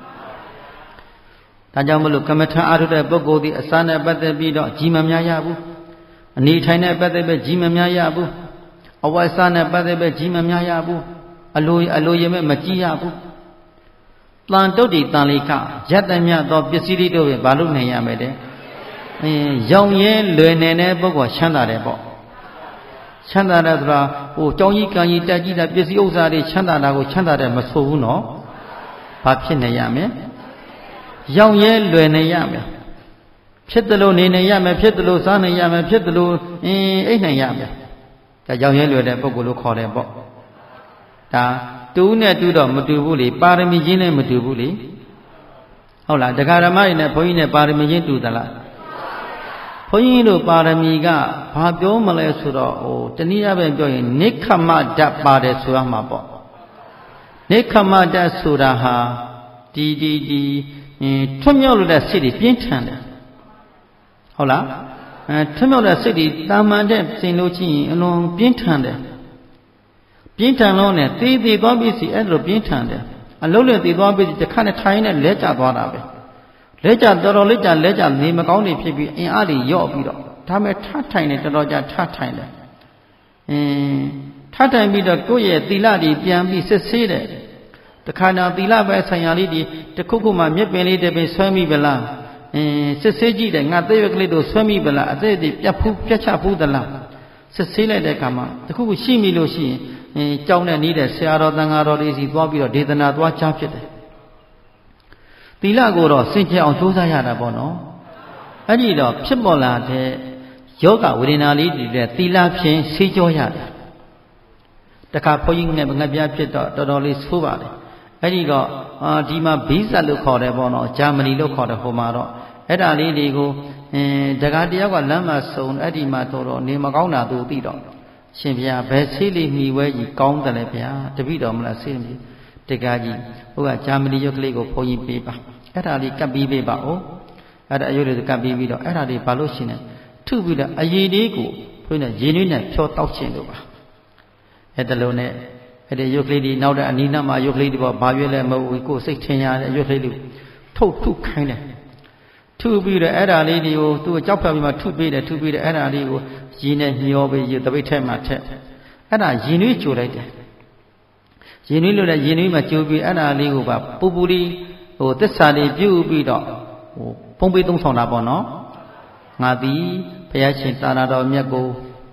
ဒါကြောင့်မလို့ကမ္မထာအားထုတ်တဲ့ပုဂ္ဂိုလ်ဒီအစာနဲ့ပတ်သက်ပြီးတော့ကြီးမများရဘူးအနေထိုင်နဲ့ပတ်သက်ပြီးကြီးမများရဘူးအဝတ်စားနဲ့ပတ်သက်ပြီးကြီးမများရဘူးအလိုအလိုရမဲ့မကြည့်ရဘူးတန်တုတ်ဒီတန်လိခရတ္တမြတ်သောပစ္စည်းတွေတို့ပဲဘာလို့နိုင်ရမယ်တဲ့အင်းရောင်ရဲလွယ်နေတဲ့ပုဂ္ဂိုလ်ချမ်းသာတယ်ပေါ့ချမ်းသာတယ်ဆိုတာဟိုကြောင်းကြီးကံကြီးတက်ကြီးတာပစ္စည်းဥစ္စာတွေချမ်းသာတာကိုချမ်းသာတယ်မဆိုဘူးနော်ဘာဖြစ်နေရမလဲရောင်ရဲလွယ်နေရမယ်ဖြစ်တယ်လို့နေနေရမယ်ဖြစ်တယ်လို့စားနေရမယ်ဖြစ်တယ်လို့အင်းအိတ်နိုင်ရမယ်ဒါရောင်ရဲလွယ်တဲ့ပုဂ္ဂိုလ်လို့ခေါ်တယ်ပေါ့ဒါတူနဲ့တူတော့မတူဘူးလေပါရမီချင်းနဲ့မတူဘူးလေဟုတ်လားတရားဓမ္မတွေနဲ့ဘုန်းကြီးနဲ့ပါရမီချင်းတူသလားဘုန်းကြီးတို့ပါရမီကဘာပြောမလဲဆိုတော့ဟိုတနည်းအားဖြင့်ပြောရင်နိခမဓာတ်ပါတယ်ဆိုရမှာပေါ့နိခမဓာတ်ဆိုတာဟာဒီဒီဒီထွတ်မြောက်လို့တဲ့စိတ်တွေပြင်းထန်တယ်ဟုတ်လားအဲထွတ်မြောက်တဲ့စိတ်တွေတာမန်တဲ့စိန်လို့ချင်းရင်အလွန်ပြင်းထန်တယ်ပြင်းထန်လို့နဲ့သေသေးသွားပြီစီအဲ့လိုပြင်းထန်တယ်အလုံးနဲ့သေသွားပြီတစ်ခါနဲ့ထိုင်နဲ့လဲကျသွားတာပဲလဲကျတော်တော်လေးကျလဲကျနေမကောင်းနေဖြစ်ပြီးအင်အားတွေယော့ပြီးတော့ဒါမဲ့ထထိုင်နေတော်တော်ကြာထထိုင်တယ်အင်းထထိုင်ပြီးတော့ကိုယ့်ရဲ့သီလတွေပြန်ပြီးစစ်ဆေးတယ်တခါနာသီလပဲဆိုင်ရာလေးဒီတခုခုမှမြက်ပင်လေးတစ်ပင်ဆွဲမိပလားအင်းစစ်ဆေးကြည့်တယ်ငါသေးရွက်ကလေးတို့ဆွဲမိပလားအသေးတွေပြတ်ဖူးပြတ်ချဖူးသလားစစ်ဆေးလိုက်တဲ့အခါမှာတခုခုရှိမိလို့ရှိရင်အင်းကြောင်းနဲ့နေတဲ့ဆရာတော်တန်ဃာတော်တွေစီသွားပြီးတော့ဒေသနာသွားချဖြစ်တယ်သီလကိုတော့စင်ကြယ်အောင်ကြိုးစားရတာပေါ့နော်အဲ့ဒီတော့ဖြစ်ပေါ်လာတဲ့ယောဂဝေဒနာလေးတွေတဲ့သီလဖြင့်ဆေးကြောရတယ်တခါဘုန်းကြီးငယ်ငပြဖြစ်တော့တော်တော်လေးဆိုးပါတယ်အဲ့ဒီတော့အာဒီမှာဘိဇတ်လို့ခေါ်တယ်ပေါ့နော်ဂျာမနီလို့ခေါ်တယ်ဟိုမှာတော့အဲ့ဒါလေးတွေကိုအင်းတကားတယောက်ကလမ်းမှာစုံအဲ့ဒီမှာတော်တော်နေမကောင်းတာသူသိတော့ရှင်ဗျာဘယ်ဆေးလေးမှီဝဲကြီးကောင်းတယ်လဲဗျာတပိတော်မလားဆေးမီတကားကြီးဟိုကဂျာမနီရုပ်ကလေးကိုဘုန်းကြီးပေးပါအဲ့ဒါလေးကပ်ပြီးပေးပါဦးအဲ့ဒါအယုတ်တွေကပ်ပြီးပြီးတော့အဲ့ဒါလေးဘာလို့ရှင်လဲထုပြီးတော့အရည်လေးကိုဘုန်းကြီးရေနွေးနဲ့ဖြောတောက်ခြင်းလို့ပါအဲ့ဒါလုံးနဲ့အဲ့ဒီရုပ်ကလေးဒီနောက်တဲ့အနီးနားမှာရုပ်ကလေးဒီပေါ့ဘာရွက်လဲမဟုတ်ဘူးကိုယ်စိတ်ထင်ရတဲ့ရုပ်ကလေးလေးထုတ်ထုခိုင်းတယ်ထုပြီးတော့အဲ့ဒါလေးတွေကိုသူ့ကြောက်ဖျက်ပြီးမှထုပေးတယ်ထုပေးတယ်အဲ့ဒါလေးကိုရင်းနဲ့မျောပြီးရတပိတ်ထဲမှာထက်အဲ့ဒါရင်းနှွေးကြိုလိုက်တယ်ရင်းနှွေးလို့လည်းရင်းနှွေးမှာကြိုပြီးအဲ့ဒါလေးကိုပါပူပူလေးဟိုသစ္စာလေးပြုတ်ပြီးတော့ဟိုပုံပေးသုံးဆောင်တာပေါ့နော်ငါသည်ဘုရားရှင်သာနာတော်မြတ်ကို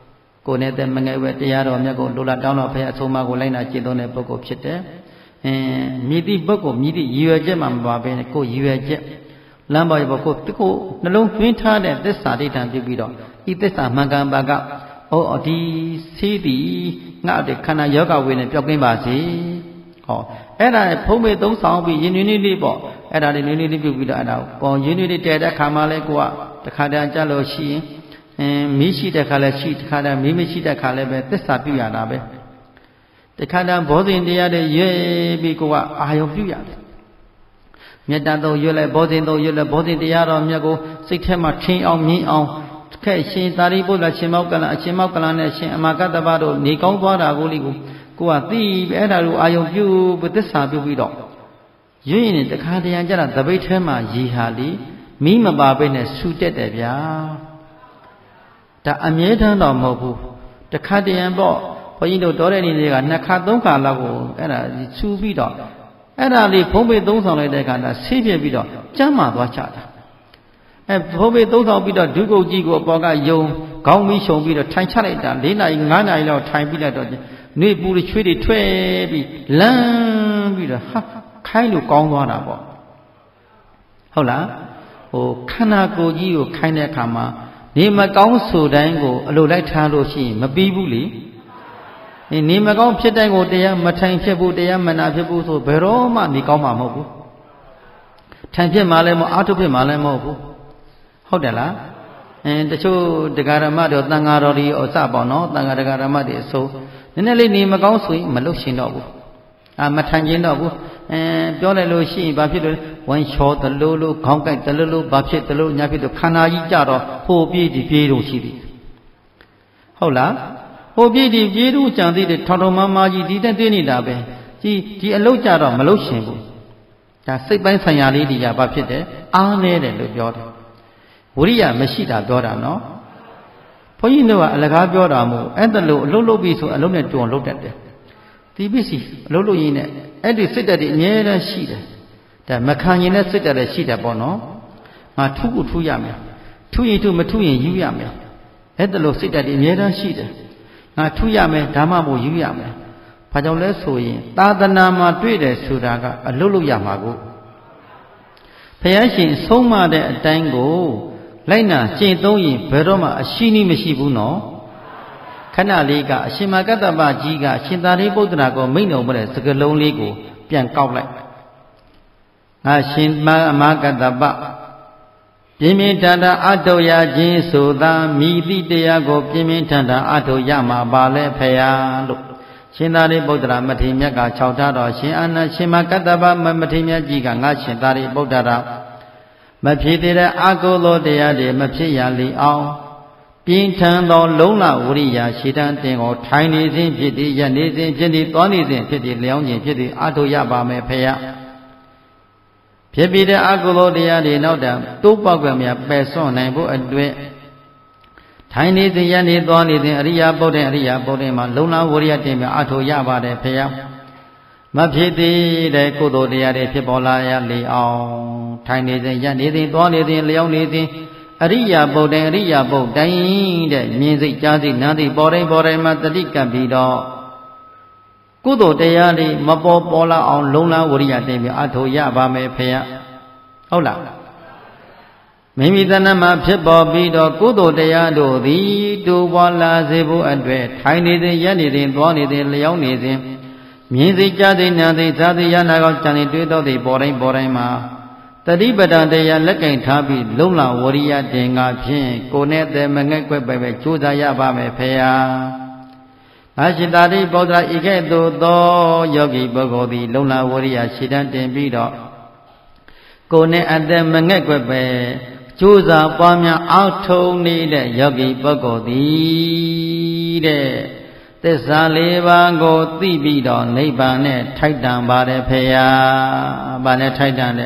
ကိုယ်နဲ့တဲ့မငယ်ဝဲတရားတော်မြတ်ကိုလိုလားတောင်းတော်ဖရာအဆုံးအမကိုလိုက်နာကျင့်သုံးတဲ့ပုဂ္ဂိုလ်ဖြစ်တယ်။အင်းမြည်သည့်ပုဂ္ဂိုလ်မြည်သည့်ရည်ရွယ်ချက်မှမပါဘဲနဲ့ကိုယ်ရည်ရွယ်ချက်လမ်းပေါ်ရဖို့ကိုကိုနှလုံးသွင်းထားတဲ့သစ္စာဒိဋ္ဌံပြုပြီးတော့ဤသစ္စာမှန်ကန်ပါကဩဒီစီးသည်ငါတဲ့ခန္ဓာယောဂဝေနဲ့ပျောက်ကင်းပါစေ။ဟောအဲ့ဒါဖုံးမေသုံးဆောင်ပြီးယဉ်ယဉ်လေးလေးပေါ့အဲ့ဒါလေးနည်းနည်းလေးပြုပြီးတော့အဲ့ဒါပေါ်ယဉ်ယဉ်လေးတည်တဲ့ခါမှလဲကိုကတခါတည်းကြလို့ရှိရင်အင်းမီးရှိတဲ့ခါလဲရှိတခါတည်းမီးမရှိတဲ့ခါလဲပဲသစ္စာပြုရတာပဲတခါတည်းဘောဇင်တရားတွေရွေ့ပြီးကိုကအာယုံပြုရတယ်မေတ္တာတော့ရွတ်လိုက်ဘောဇင်တော့ရွတ်လိုက်ဘောဇင်တရားတော်မြတ်ကိုစိတ်ထဲမှာထင်အောင်မြင်အောင်ခဲ့ရှင်သာရိပုတ္တရာရှင်မောကလအရှင်မောကလနဲ့ရှင်အမကတ္တဗတို့နေကောင်းသွားတာကိုလေးကိုကိုကသိအဲ့ဒါလိုအာယုံပြုပြီးသစ္စာပြုပြီးတော့ရွတ်ရင်တခါတည်းကြတာသပိတ်ထဲမှာရေဟာလီမိမပါပဲနဲ့ဆူတက်တယ်ဗျာဒါအမြဲတမ်းတော့မဟုတ်ဘူးတခါတည်းပေါ့ဘုန်းကြီးတို့တော်တဲ့နေ့တွေကနှစ်ခါသုံးခါလောက်ကိုအဲ့ဒါဆူပြီးတော့အဲ့ဒါလေးဖုံးပေသုံးဆောင်လိုက်တဲ့အခါကျဆေးပြပြီးတော့ကျမ်းမာသွားချတာအဲဖုံးပေသုံးဆောင်ပြီးတော့ဒုက္ခကြီးကိုအပေါ်ကယုံခေါင်းမီးရှုံပြီးတော့ထိုင်ချလိုက်တာ၄နာရီ၅နာရီလောက်ထိုင်ပြီးလိုက်တော့နှွေပူတွေချွေးတွေထွက်ပြီးလမ်းပြီးတော့ဟာခိုင်းလို့ကောင်းသွားတာပေါ့ဟုတ်လားဟိုခန္ဓာကိုယ်ကြီးကိုခိုင်းတဲ့အခါမှာနေမကောင်းဆိုတိုင်းကိုအလိုလိုက်ထားလို့ရှိရင်မပြီးဘူးလေနေမကောင်းဖြစ်တိုင်းကိုတရားမထိုင်ဖြစ်ဘူးတရားမနာဖြစ်ဘူးဆိုဘယ်တော့မှနေကောင်းမှာမဟုတ်ဘူးထိုင်ဖြစ်မှလည်းမဟုတ်အာထုဖြစ်မှလည်းမဟုတ်ဘူးဟုတ်တယ်လားအဲတချို့တရားဓမ္မတွေသံဃာတော်တွေအစပေါ့နော်သံဃာတရားဓမ္မတွေအစိုးနည်းနည်းလေးနေမကောင်းဆိုရင်မလုပ်ရှင်တော့ဘူးအာမထိုင်ခြင်းတော့ဘူးအဲပြောလိုက်လို့ရှိရင်ဘာဖြစ်လို့ဝမ်းချောတလို့လို့ခေါင်းကိုက်တလို့လို့ဘာဖြစ်တလို့ညာဖြစ်လို့ခန္ဓာကြီးကြတော့ဟိုပြေးဒီပြေးလို့ရှိပြီဟုတ်လားဟိုပြေးဒီပြေးလို့ကြံသေးတယ်ထောင်ထောင်မမကြီးဒီတက်သေးနေတာပဲဒီဒီအလုတ်ကြတော့မလုတ်ရှင်ဘူးဒါစိတ်ပိုင်းဆိုင်ရာလေးတွေကဘာဖြစ်တယ်အားနေတယ်လို့ပြောတယ်ဝိရိယမရှိတာပြောတာနော်ဘုန်းကြီးတို့ကအလကားပြောတာမို့အဲ့ဒါလို့အလုတ်လုတ်ပြီဆိုအလုတ်နဲ့တွန်းလုတ်တတ်တယ်ဒီပစ္စည်းအလုတ်လုတ်ရင်းနဲ့အဲ့ဒီစိတ်ဓာတ်တွေအများတန်းရှိတယ်ဒါမခံရင်လည်းစိတ်ဓာတ်လည်းရှိတယ်ပေါ့နော်ငါထုခုထုရမယ်ထုရင်ထုမထုရင်ယူရမယ်အဲ့ဒါလို့စိတ်ဓာတ်တွေအများတန်းရှိတယ်ငါထုရမယ်ဓမ္မမို့ယူရမယ်ဘာကြောင့်လဲဆိုရင်သာသနာမှာတွေ့တယ်ဆိုတာကအလုတ်လုတ်ရမှာကိုဘုရားရှင်ဆုံးမတဲ့အတိုင်းကိုလိုက်နာကျင့်သုံးရင်ဘယ်တော့မှအရှိနည်းမရှိဘူးနော်ခဏလေးကအရှင်မကတ္တပကြီးကအရှင်သာရိပုတ္တရာကိုမိန့်တော်မတဲ့စကားလုံးလေးကိုပြန်ကောက်လိုက်ငါရှင်မကတ္တပပြင်းပြင်းထန်ထန်အထောက်ရခြင်းဆိုသာမိတိတရားကိုပြင်းပြင်းထန်ထန်အထောက်ရမှာပါလဲဖရာလို့ရှင်သာရိပုတ္တရာမထေရမြတ်ကခြောက်ထားတော်ရှင်အာနန္ဒရှင်မကတ္တပမထေရမြတ်ကြီးကငါရှင်သာရိပုတ္တရာမဖြစ်သေးတဲ့အကုသိုလ်တရားတွေမဖြစ်ရလေအောင်ပြင်းထန်သောလုံးလဝရိယရှေတန်းတင်ကိုထိုင်နေခြင်းဖြစ်သည်ရနေခြင်းဖြစ်သည်သွားနေခြင်းဖြစ်သည်လျောင်းခြင်းဖြစ်သည်အထောက်ရပါမယ်ဖရာဖြစ်ပြီးတဲ့အကုသိုလ်တရားတွေနောက်တံတိုးပေါက်ကများပယ်စွန့်နိုင်ဖို့အတွက်ထိုင်နေစဉ်ရနေသွားနေစဉ်အရိယာပုဒ်တဲ့အရိယာပုဒ်တွေမှာလုံလဝရိယတင်များအထောက်ရပါတယ်ဖရာမဖြစ်သေးတဲ့ကုသိုလ်တရားတွေဖြစ်ပေါ်လာရလေအောင်ထိုင်နေစဉ်ရနေစဉ်သွားနေစဉ်လျောင်းနေစဉ်အရိယာပုဒ်တဲ့အရိယာပုဒ်တိုင်းတဲ့မြင်စိတ်ကြားစိတ်နားစိတ်ပေါ်တိုင်းပေါ်တိုင်းမှာတတိကပ်ပြီးတော့ကုသိုလ်တရားတွေမပေါ်ပေါ်လာအောင်လုံလဝရိယတင်ပြီးအထောက်ရပါမယ်ဖေရဟုတ်လားမိမိတဏ္ဍမှာဖြစ်ပေါ်ပြီးတော့ကုသိုလ်တရားတို့သည်တူပေါ်လာစေဖို့အတွက်ထိုင်နေစဉ်ရပ်နေစဉ်သွားနေစဉ်လျောင်းနေစဉ်မြင်စိတ်ကြားစိတ်နားစိတ်သာစိတ်ရနာကောကြံနေတွေ့တော့တဲ့ပေါ်တိုင်းပေါ်တိုင်းမှာတတိပဒံတရားလက်ကင်ထားပြီးလုံလဝရိယတင်ကဖြင့်ကိုယ်နဲ့တည်းမငဲ့ကွက်ပဲပဲကြိုးစားရပါမယ်ဖေယ။ငါရှင်သာရိပုတ္တရာဤကဲ့သို့သောယောဂီပုဂ္ဂိုလ်သည်လုံလဝရိယရှေ့တန်းတင်ပြီးတော့ကိုယ်နဲ့အသက်မငဲ့ကွက်ပဲကြိုးစားပွားများအောက်ထုံနေတဲ့ယောဂီပုဂ္ဂိုလ်သည်တဲ့သစ္စာလေးပါးကိုသိပြီးတော့နိဗ္ဗာန်နဲ့ထိုက်တန်ပါတယ်ဖေယ။ဘာနဲ့ထိုက်တန်တဲ့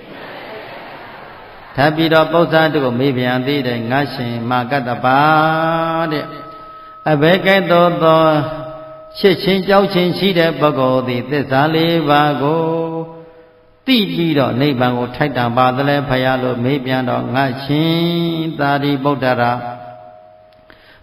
ထပ်ပြီးတော့ပု္ပ္ပာတုကိုမေးပြန်သေးတယ်ငါရှင်မကတ္တပါတဲ့အဘယ်ကဲ့သို့သောချစ်ချင်းကြောက်ချင်းရှိတဲ့ပုဂ္ဂိုလ်သည်သစ္စာလေးပါးကိုသိပြီးတော့နိဗ္ဗာန်ကိုထိုက်တန်ပါသလဲဖရာလို့မေးပြန်တော့ငါရှင်သာရိပုတ္တရာ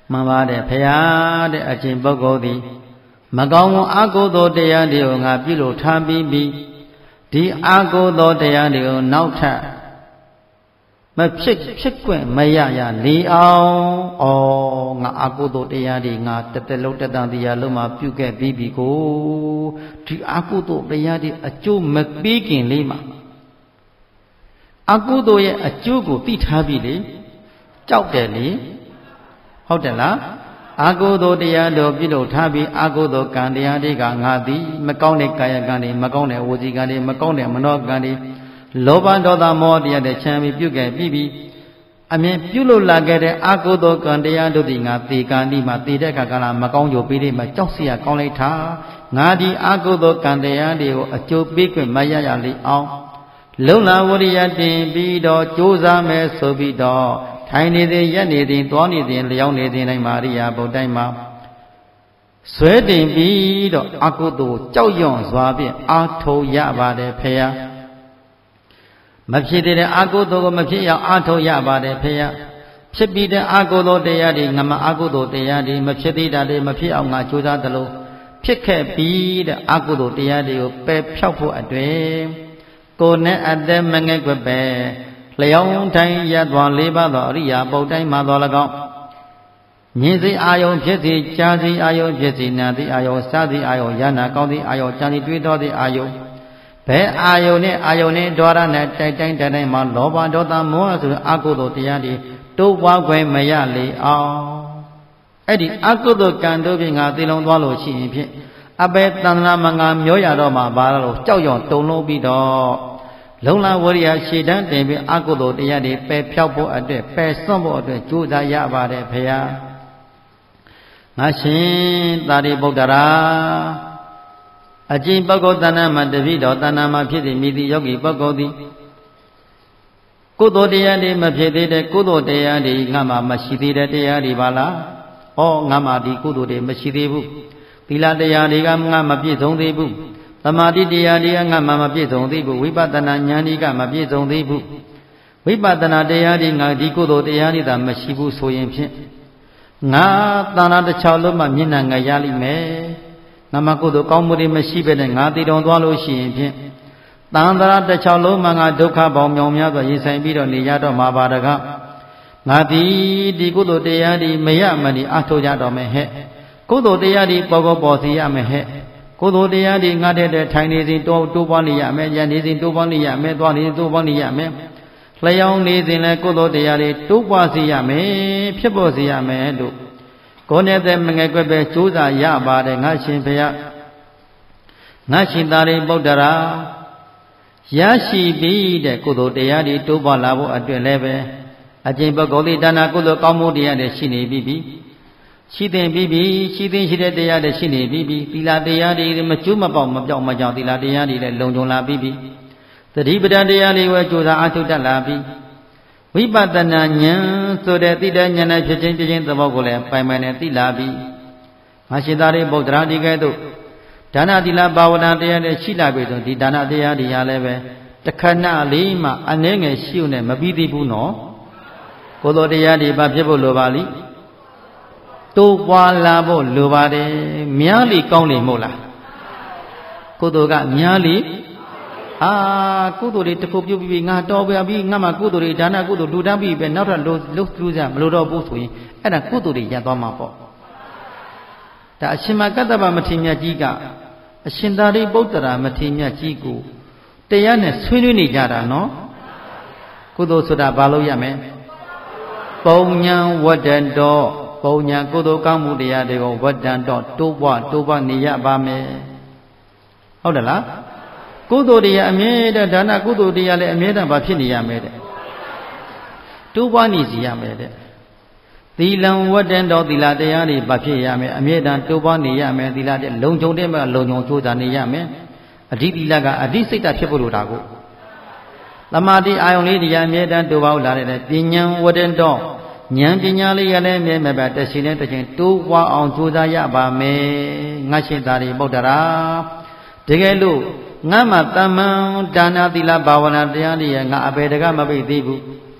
မှန်ပါတယ်ဖရာတဲ့အရှင်ပုဂ္ဂိုလ်သည်မကောင်းအကုသိုလ်တရားတွေကိုငါပြုလို့ထားပြီးပြီဒီအကုသိုလ်တရားတွေကိုနောက်ထပ်မဖြစ်ဖြစ်ခွင့်မရရလေအောင်ဩငါအကုသိုလ်တရားတွေငါတတလုံးတတန်တရားလုံးမှာပြုခဲ့ပြီးပြီကိုဒီအကုသိုလ်တရားတွေအကျိုးမပေးခင်လေးမှာအကုသိုလ်ရဲ့အကျိုးကိုသိထားပြီလေကြောက်တယ်လေဟုတ်တယ်လားအကုသိုလ်တရားတို့ပြုလို့ထားပြီးအကုသိုလ်ကံတရားတွေကငါသည်မကောင်းတဲ့ကာယကံတွေမကောင်းတဲ့ဝစီကံတွေမကောင်းတဲ့မနောကံတွေလောဘဒေါသမောဟတရားတွေချမ်းပြီးပြုခဲ့ပြီးပြီအမြင်ပြုလို့လာခဲ့တဲ့အကုသိုလ်ကံတရားတို့ဒီငါသေကံဒီမှာသေတဲ့အခါကလာမကောင်းကြပေးလေးမှာကြောက်เสียကောင်းလိုက်တာငါဒီအကုသိုလ်ကံတရားတွေကိုအကျိုးပေးခွင့်မရရလေအောင်လုံလဝရိယတင်ပြီးတော့ကြိုးစားမယ်ဆိုပြီးတော့ထိုင်နေသည်ရက်နေသည်သွားနေသည်လျောင်းနေသည်တိုင်းမာရိယာဘုဒ္ဓတိုင်းမှာဆွဲတင်ပြီးတော့အကုသိုလ်ကြောက်ရွံ့စွာဖြင့်အာထုံရပါတယ်ဖေယမဖြစ်တဲ့အကုသိုလ်ကိုမဖြစ်အောင်အာထုံရပါတယ်ဖေယဖြစ်ပြီးတဲ့အကုသိုလ်တရားတွေငမအကုသိုလ်တရားတွေမဖြစ်သေးတာတွေမဖြစ်အောင်ငါကြိုးစားသလိုဖြစ်ခဲ့ပြီးတဲ့အကုသိုလ်တရားတွေကိုပယ်ဖြောက်ဖို့အတွက်ကိုယ်နဲ့အသက်မငဲ့ွက်ပဲလျောင်းတိုင်းရသွားလေးပါးသောအရိယာပုဒ်တိုင်းမှာတော်၎င်းမြင်စေအာယုံဖြစ်စေကြားစေအာယုံဖြစ်စေနာစေအာယုံစားစေအာယုံရနာကောင်းစေအာယုံကြံစီတွေးတော်စေအာယုံဘယ်အာယုံနဲ့အာယုံနဲ့ဒေါရနဲ့တိုက်တိုင်းတိုက်တိုင်းမှာလောဘဒေါသမောဟဆိုတဲ့အကုသိုလ်တရားတွေတိုးပွားခွင့်မရလေအောင်အဲ့ဒီအကုသိုလ်ကံတို့ဖြင့်ငါသိလုံးသွားလို့ရှိရင်ဖြင့်အဘယ်တဏ္ဍာမငါမျောရတော့မှာပါလို့ကြောက်ရွံ့တုန်လုံးပြီးတော့လုံလဝရိယရှေတန်းတင်ပြီးအကုသိုလ်တရားတွေပယ်ဖြောက်ဖို့အတွက်ပယ်စွန့်ဖို့အတွက်ကြိုးစားရပါတယ်ဖေယငါရှင်သာရိပုတ္တရာအကျင့်ပုဂ္ဂိုလ်တဏ္ဍာမှာတပိတော်တဏ္ဍာမှာဖြစ်သည်မိသည်ယောဂီပုဂ္ဂိုလ်သည်ကုသိုလ်တရားတွေမဖြစ်သေးတဲ့ကုသိုလ်တရားတွေငါမှမရှိသေးတဲ့တရားတွေပါလားဩငါမှဒီကုသိုလ်တွေမရှိသေးဘူးသီလတရားတွေကငါမပြည့်စုံသေးဘူးသမာဓိတရားတွေကငါမှမပြည့်စုံသေးဘူးဝိပဿနာဉာဏ်တွေကမပြည့်စုံသေးဘူးဝိပဿနာတရားတွေငါဒီကုသိုလ်တရားတွေသာမရှိဘူးဆိုရင်ဖြင့်ငါသန္တာတစ်ချောင်းလုံးမှမျက်နှာငယ်ရလိမ့်မယ်ငါမကုသိုလ်ကောင်းမှုတွေမရှိပဲနဲ့ငါတည်တော်သွားလို့ရှိရင်ဖြင့်သန္တာတစ်ချောင်းလုံးမှငါဒုက္ခပေါင်းမြောင်များစွာရင်ဆိုင်ပြီးတော့နေရတော့မှာပါတကားငါဒီဒီကုသိုလ်တရားတွေမရမနေအထောက်ရတော့မယ်ဟဲ့ကုသိုလ်တရားတွေပေါ်ပေါ်ပေါ်စီရမယ်ဟဲ့ကုသိုလ်တရားတွေငါတဲ့တဲ့ထိုင်နေစဉ်တိုးတိုးပွားနေရမယ်၊ရနေစဉ်တိုးပွားနေရမယ်၊သွားနေစဉ်တိုးပွားနေရမယ်။လျောင်းနေစဉ်လည်းကုသိုလ်တရားတွေတိုးပွားစေရမယ်၊ဖြစ်ပေါ်စေရမယ်လို့ကိုယ်နဲ့တဲ့မငယ်ကွက်ပဲကြိုးစားရပါတယ်ငါရှင်ဖေယငါရှင်သာရိပုတ္တရာရရှိပြီးတဲ့ကုသိုလ်တရားတွေတိုးပွားလာဖို့အတွက်လည်းပဲအကျင့်ပုဂ္ဂိုလ်ဒီဒါနကုသိုလ်ကောင်းမှုတရားတွေရှိနေပြီပြီရှိတဲ့ပြီးပြီရှိတဲ့ရှိတဲ့တရားတွေရှိနေပြီပြီသီလတရားတွေမကျွတ်မပေါက်မပြောက်မကြောက်သီလတရားတွေလည်းလုံခြုံလာပြီပြီသတိပဋ္ဌာန်တရားတွေဝဲကြိုးစားအထုတ်တတ်လာပြီဝိပဿနာဉာဏ်ဆိုတဲ့သိတဲ့ဉာဏ်နဲ့ဖြစ်ချင်းဖြစ်ချင်းသဘောကိုလည်းပိုင်ပိုင်နဲ့သိလာပြီငါရှင်သာရိပုတ္တရာဒီကဲ့သို့ဒါနသီလဘာဝနာတရားတွေရှိလာပြီဆိုဒီဒါနတရားတွေရလည်းပဲတခဏလေးမှအနည်းငယ်ရှိုံနဲ့မပြီးသေးဘူးနော်ကိုယ်တော်တရားတွေဘာဖြစ်ဖို့လိုပါလိတိုးပွားလာဖို့လိုပါတယ်များလိကောင်းလိမ့်မို့လားကုသိုလ်ကများလိအာကုသိုလ်တွေတခုပြုတ်ပြီးငါတော်ပြပြီးငါမှကုသိုလ်တွေဒါနကုသိုလ်လူတန်းပြီးပဲနောက်ထပ်လို့လို့လူစားမလို့တော့ဘူးဆိုရင်အဲ့ဒါကုသိုလ်တွေရသွားမှာပေါ့ဒါအရှင်မကတ္တဗမထေရမြတ်ကြီးကအရှင်သာရိပုတ္တရာမထေရမြတ်ကြီးကိုတရားနဲ့ဆွေးနွေးနေကြတာနော်ကုသိုလ်ဆိုတာဘာလို့ရမလဲပုံညာဝတ္တံတော်ပုံညာကုသိုလ်ကောင်းမှုတရားတွေကိုဝတ္တံတော်တိုးပွားတိုးပွားနေရပါမယ်ဟုတ်တယ်လားကုသိုလ်တရားအမြဲတမ်းဒါနကုသိုလ်တရားလည်းအမြဲတမ်းဘာဖြစ်နေရမယ်တဲ့တိုးပွားနေစီရမယ်တဲ့သီလံဝတ္တံတော်သီလတရားတွေဘာဖြစ်ရမယ်အမြဲတမ်းတိုးပွားနေရမယ်သီလတဲ့လုံခြုံတဲ့မှာလုံခြုံကြိုးစားနေရမယ်အဓိသီလကအဓိစိတ်ဓာတ်ဖြစ်ဖို့လိုတာကိုသမာဓိအာယုန်လေးတရားအမြဲတမ်းတိုးပွားလာတဲ့ပညာဝတ္တံတော်ဉာဏ်ပညာလေးရလည်းအမြဲမဲ့ပါတရှင်နဲ့တခြင်းတိုးပွားအောင်ကြိုးစားရပါမယ်ငါရှင်သာရိပုတ္တရာတကယ်လို့ငါမှတမန်ဒါနသီလဘာဝနာတရားတွေငါအပေတကမပိတ်သေးဘူး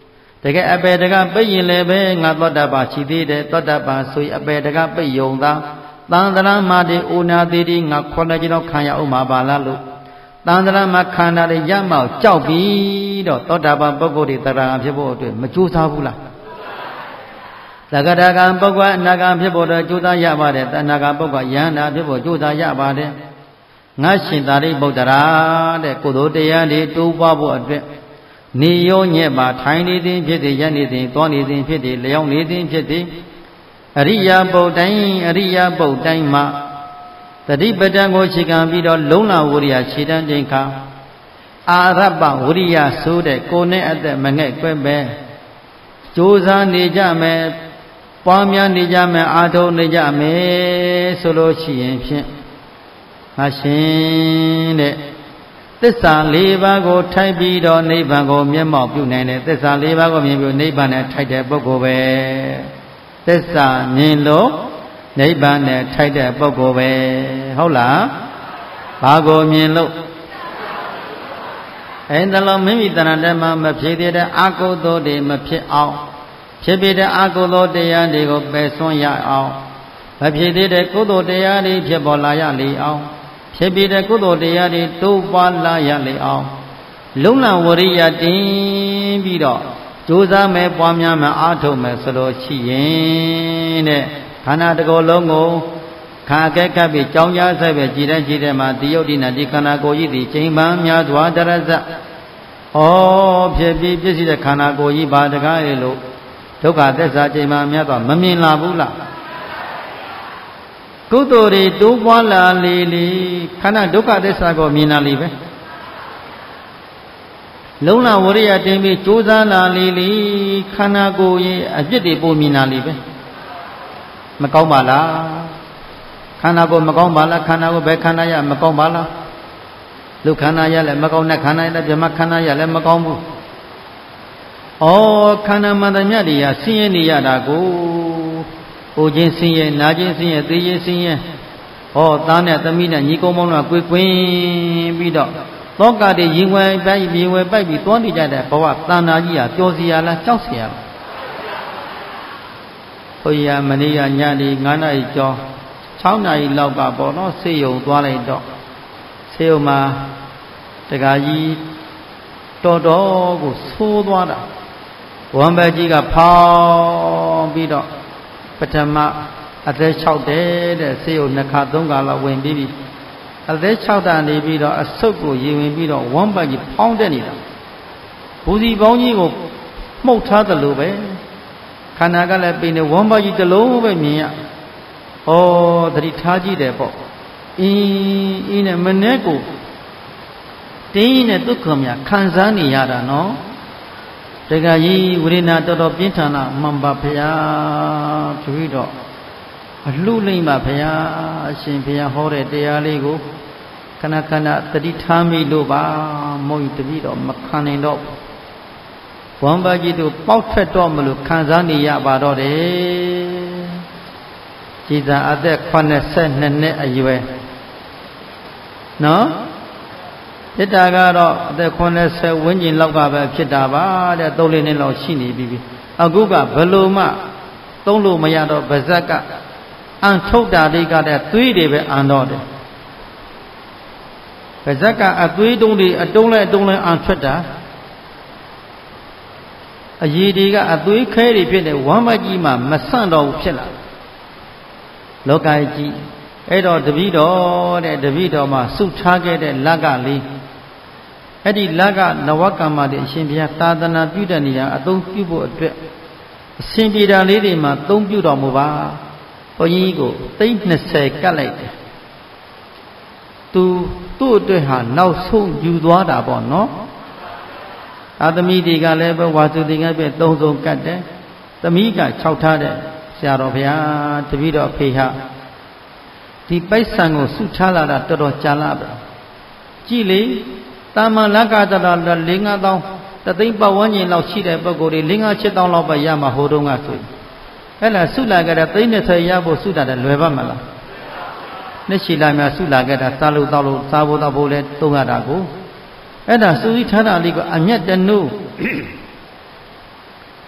တကယ်အပေတကပိတ်ရင်လည်းပဲငါသောတပန်ရှိသေးတယ်သောတပန်ဆိုအပေတကပိတ်ယုံသာသံသရမတိအိုနာသေးတိငါခေါ်နေကြတော့ခံရအောင်မှာပါလားလို့သံသရမခန္ဓာတွေရမောက်ကြောက်ပြီးတော့သောတပန်ပုဂ္ဂိုလ်တွေတရားံဖြစ်ဖို့အတွက်မကြိုးစားဘူးလားသက္ကတာကံပုဂ္ဂိုလ်အနာဂံဖြစ်ဖို့တော့ကြိုးစားရပါတယ်တဏှာကံပုဂ္ဂိုလ်ယန္တာဖြစ်ဖို့ကြိုးစားရပါတယ်ငါရှင်သာရိပုတ္တရာတဲ့ကုသိုလ်တရားတွေတိုးပွားဖို့အတွက်နေရောညက်ပါထိုင်နေသည်ဖြစ်သည်ရက်နေသည်သွားနေသည်ဖြစ်သည်လျောင်းနေသည်ဖြစ်သည်အရိယာပုတ်တိုင်းအရိယာပုတ်တိုင်းမှာတတိပဒံကိုခြေခံပြီးတော့လုံလဝိရိယခြေတန်းတင်ခါအာရပဝိရိယဆိုတဲ့ကိုယ်နဲ့အသက်မငဲ့ကွဲပဲကြိုးစားနေကြမယ်ပွားများနေကြမယ်အာထုံနေကြမယ်ဆိုလို့ရှိရင်ဖြင့်ငါရှင်တဲ့သစ္စာ၄ပါးကိုထိုက်ပြီးတော့နိဗ္ဗာန်ကိုမျက်မှောက်ပြုနိုင်တယ်သစ္စာ၄ပါးကိုမြင်ပြီးနိဗ္ဗာန်နဲ့ထိုက်တဲ့ပုဂ္ဂိုလ်ပဲသစ္စာမြင်လို့နိဗ္ဗာန်နဲ့ထိုက်တဲ့ပုဂ္ဂိုလ်ပဲဟုတ်လားဘာကိုမြင်လို့အဲ့ဒါလို့မိမိတဏ္ဍာထဲမှာမဖြစ်တဲ့အကုသိုလ်တွေမဖြစ်အောင်ဖြစ်ဖြစ်တဲ့အကုသိုလ်တရားတွေကိုပယ်စွန့်ရအောင်မဖြစ်သေးတဲ့ကုသိုလ်တရားတွေဖြစ်ပေါ်လာရလေအောင်ဖြစ်ဖြစ်တဲ့ကုသိုလ်တရားတွေတိုးပွားလာရလေအောင်လုံလဝရိယတင်ပြီးတော့ကြိုးစားမယ်ပွားများမယ်အားထုတ်မယ်ဆိုလို့ရှိရင်တဲ့ခန္ဓာတစ်ခုလုံးကိုခါကဲကပ်ပြီးကြောင်းကြားဆိုင်ပဲကြည်တဲ့ကြည်တဲ့မှာဒီယုတ်ဒီနာဒီခန္ဓာကိုယ်ကြီးဒီချိန်ပန်းများစွာတရဇတ်ဩဖြစ်ပြီးပြည့်စည်တဲ့ခန္ဓာကိုယ်ကြီးဘာတကားလေလို့ဒုက္ခသစ္စာချိန်ပန်းများစွာမမြင်လာဘူးလားကုသိုလ်တွေတိုးပွားလာလေလေခန္ဓာဒုက္ခသစ္စာကိုမြင်လာလေပဲလုံလဝရိယတင်ပြီးကြိုးစားလာလေလေခန္ဓာကိုယ်ရဲ့အပြစ်တွေပုံမြင်လာလေပဲမကောင်းပါလားခန္ဓာကိုယ်မကောင်းပါလားခန္ဓာကိုယ်ဘယ်ခန္ဓာရမကောင်းပါလားလူခန္ဓာရလည်းမကောင်းတဲ့ခန္ဓာရလည်းဗြဟ္မခန္ဓာရလည်းမကောင်းဘူးဩခန္ဓာမှန်သမျှတွေကဆင်းရဲနေရတာကိုဟိုချင်းဆင်းရဲနာချင်းဆင်းရဲသိချင်းဆင်းရဲဟောသားနဲ့သမီးနဲ့ညီကုန်းမောင်းတော့ကွေကွင်းပြီးတော့သောကတွေရင်ဝယ်ပိုက်ရင်ဝယ်ပိုက်ပြီးသွားနေကြတဲ့ဘဝတဏ္ဍာကြီးဟာပျော်စီရလားကြောက်စီရလားဟိုရမနေ့ကညနေငါးနာရီကျော်၆နာရီလောက်ကပေါ့နော်ဆေးရုံသွားလိုက်တော့ဆေးရုံမှာတခါကြီးတော်တော်ကိုဆိုးသွားတာဝမ်ဘက်ကြီးကဖောင်းပြီးတော့ပထမအသက်၆တဲ့တဲ့ဆေးရုံနှစ်ခါသုံးခါလောက်ဝင်ပြီးပြီအသက်၆တန်နေပြီးတော့အဆုတ်ကိုရင်ဝင်ပြီးတော့ဝမ်ဘက်ကြီးဖောင်းတက်နေတာဘူစီပေါင်းကြီးကိုမှုတ်ထားတယ်လို့ပဲခန္ဓာကလည်းပိနေဝမ်ဘက်ကြီးတစ်လုံးပဲမြင်ရဩသတိထားကြည့်တယ်ပေါ့အင်းအင်းနဲ့မနဲ့ကိုတင်းနဲ့ဒုက္ခများခံစားနေရတာနော်တခါကြီးဝိရိဏတော်တော်ပြင်းထန်တာမှန်ပါဗျာပြီးတော့အလှလိမ့်ပါဗျာအရှင်ဘုရားဟောတဲ့တရားလေးကိုခဏခဏတတိထားမိလို့ပါမုံတတိတော့မခံနိုင်တော့ဝမ်ပါကြီးတို့ပေါက်ထွက်တော့မလို့ခံစားနေရပါတော့တယ်ကြည်သာအသက်eighty-twoနှစ်အရွယ်နော်ဖြစ်တာကတော့အသက်eightyဝန်းကျင်လောက်ကပဲဖြစ်တာပါတဲ့သုံးလေးနှစ်လောက်ရှိနေပြီအခုကဘလို့မှသုံးလို့မရတော့ဗဇက်ကအန်ထုတ်တာတွေကတဲ့သွေးတွေပဲအန်တော့တယ်ဗဇက်ကအသွေးတုံးတွေအတုံးလဲအတုံးလဲအန်ထွက်တာအရည်တွေကအသွေးခဲတွေဖြစ်တဲ့ဝမ်းမကြီးမှမဆန့်တော့ဘူးဖြစ်လာလောကကြီးအဲ့တော့တပည့်တော်တဲ့တပည့်တော်မှာစုထားခဲ့တဲ့လက်ကလေးအဲ့ဒီလက်ကနဝကမ္မတွေအရှင်ဘုရားသာသနာပြုတဲ့နေရာအသုံးပြုဖို့အတွက်အရှင်ပြေတာလေးတွေမှာသုံးပြုတော်မူပါဘုန်းကြီးကိုသိန်းtwentyကတ်လိုက်တယ်သူသူ့အတွက်ဟာနောက်ဆုံးယူသွားတာပေါ့နော်အာသမီတွေကလည်းပဲဝါစုတွေကပဲသုံးဆုံးကတ်တယ်သမီးကခြောက်ထားတဲ့ဆရာတော်ဘုရားတပည့်တော်ဖေဟာဒီပိုက်ဆံကိုစုထားလာတာတော်တော်ကြာလာပဲကြည့်လေတာမန်လက်ကတတော်၄-၅သောင်းတသိန်းပတ်ဝန်းကျင်လောက်ရှိတဲ့ပုဂ္ဂိုလ်တွေ၄-၅-၈သောင်းလောက်ပဲရမှာဟိုတုန်းကဆိုအဲ့လားစုလာကြတဲ့သိန်းtwentyရဖို့စုတာတယ်လွယ်ပါမလားနှစ်ရှိလာများစုလာကြတာစားလို့တောက်လို့စားဖို့တောက်ဖို့လဲသုံးရတာကိုအဲ့ဒါစုပြီးထားတာလေးကအမျက်တနု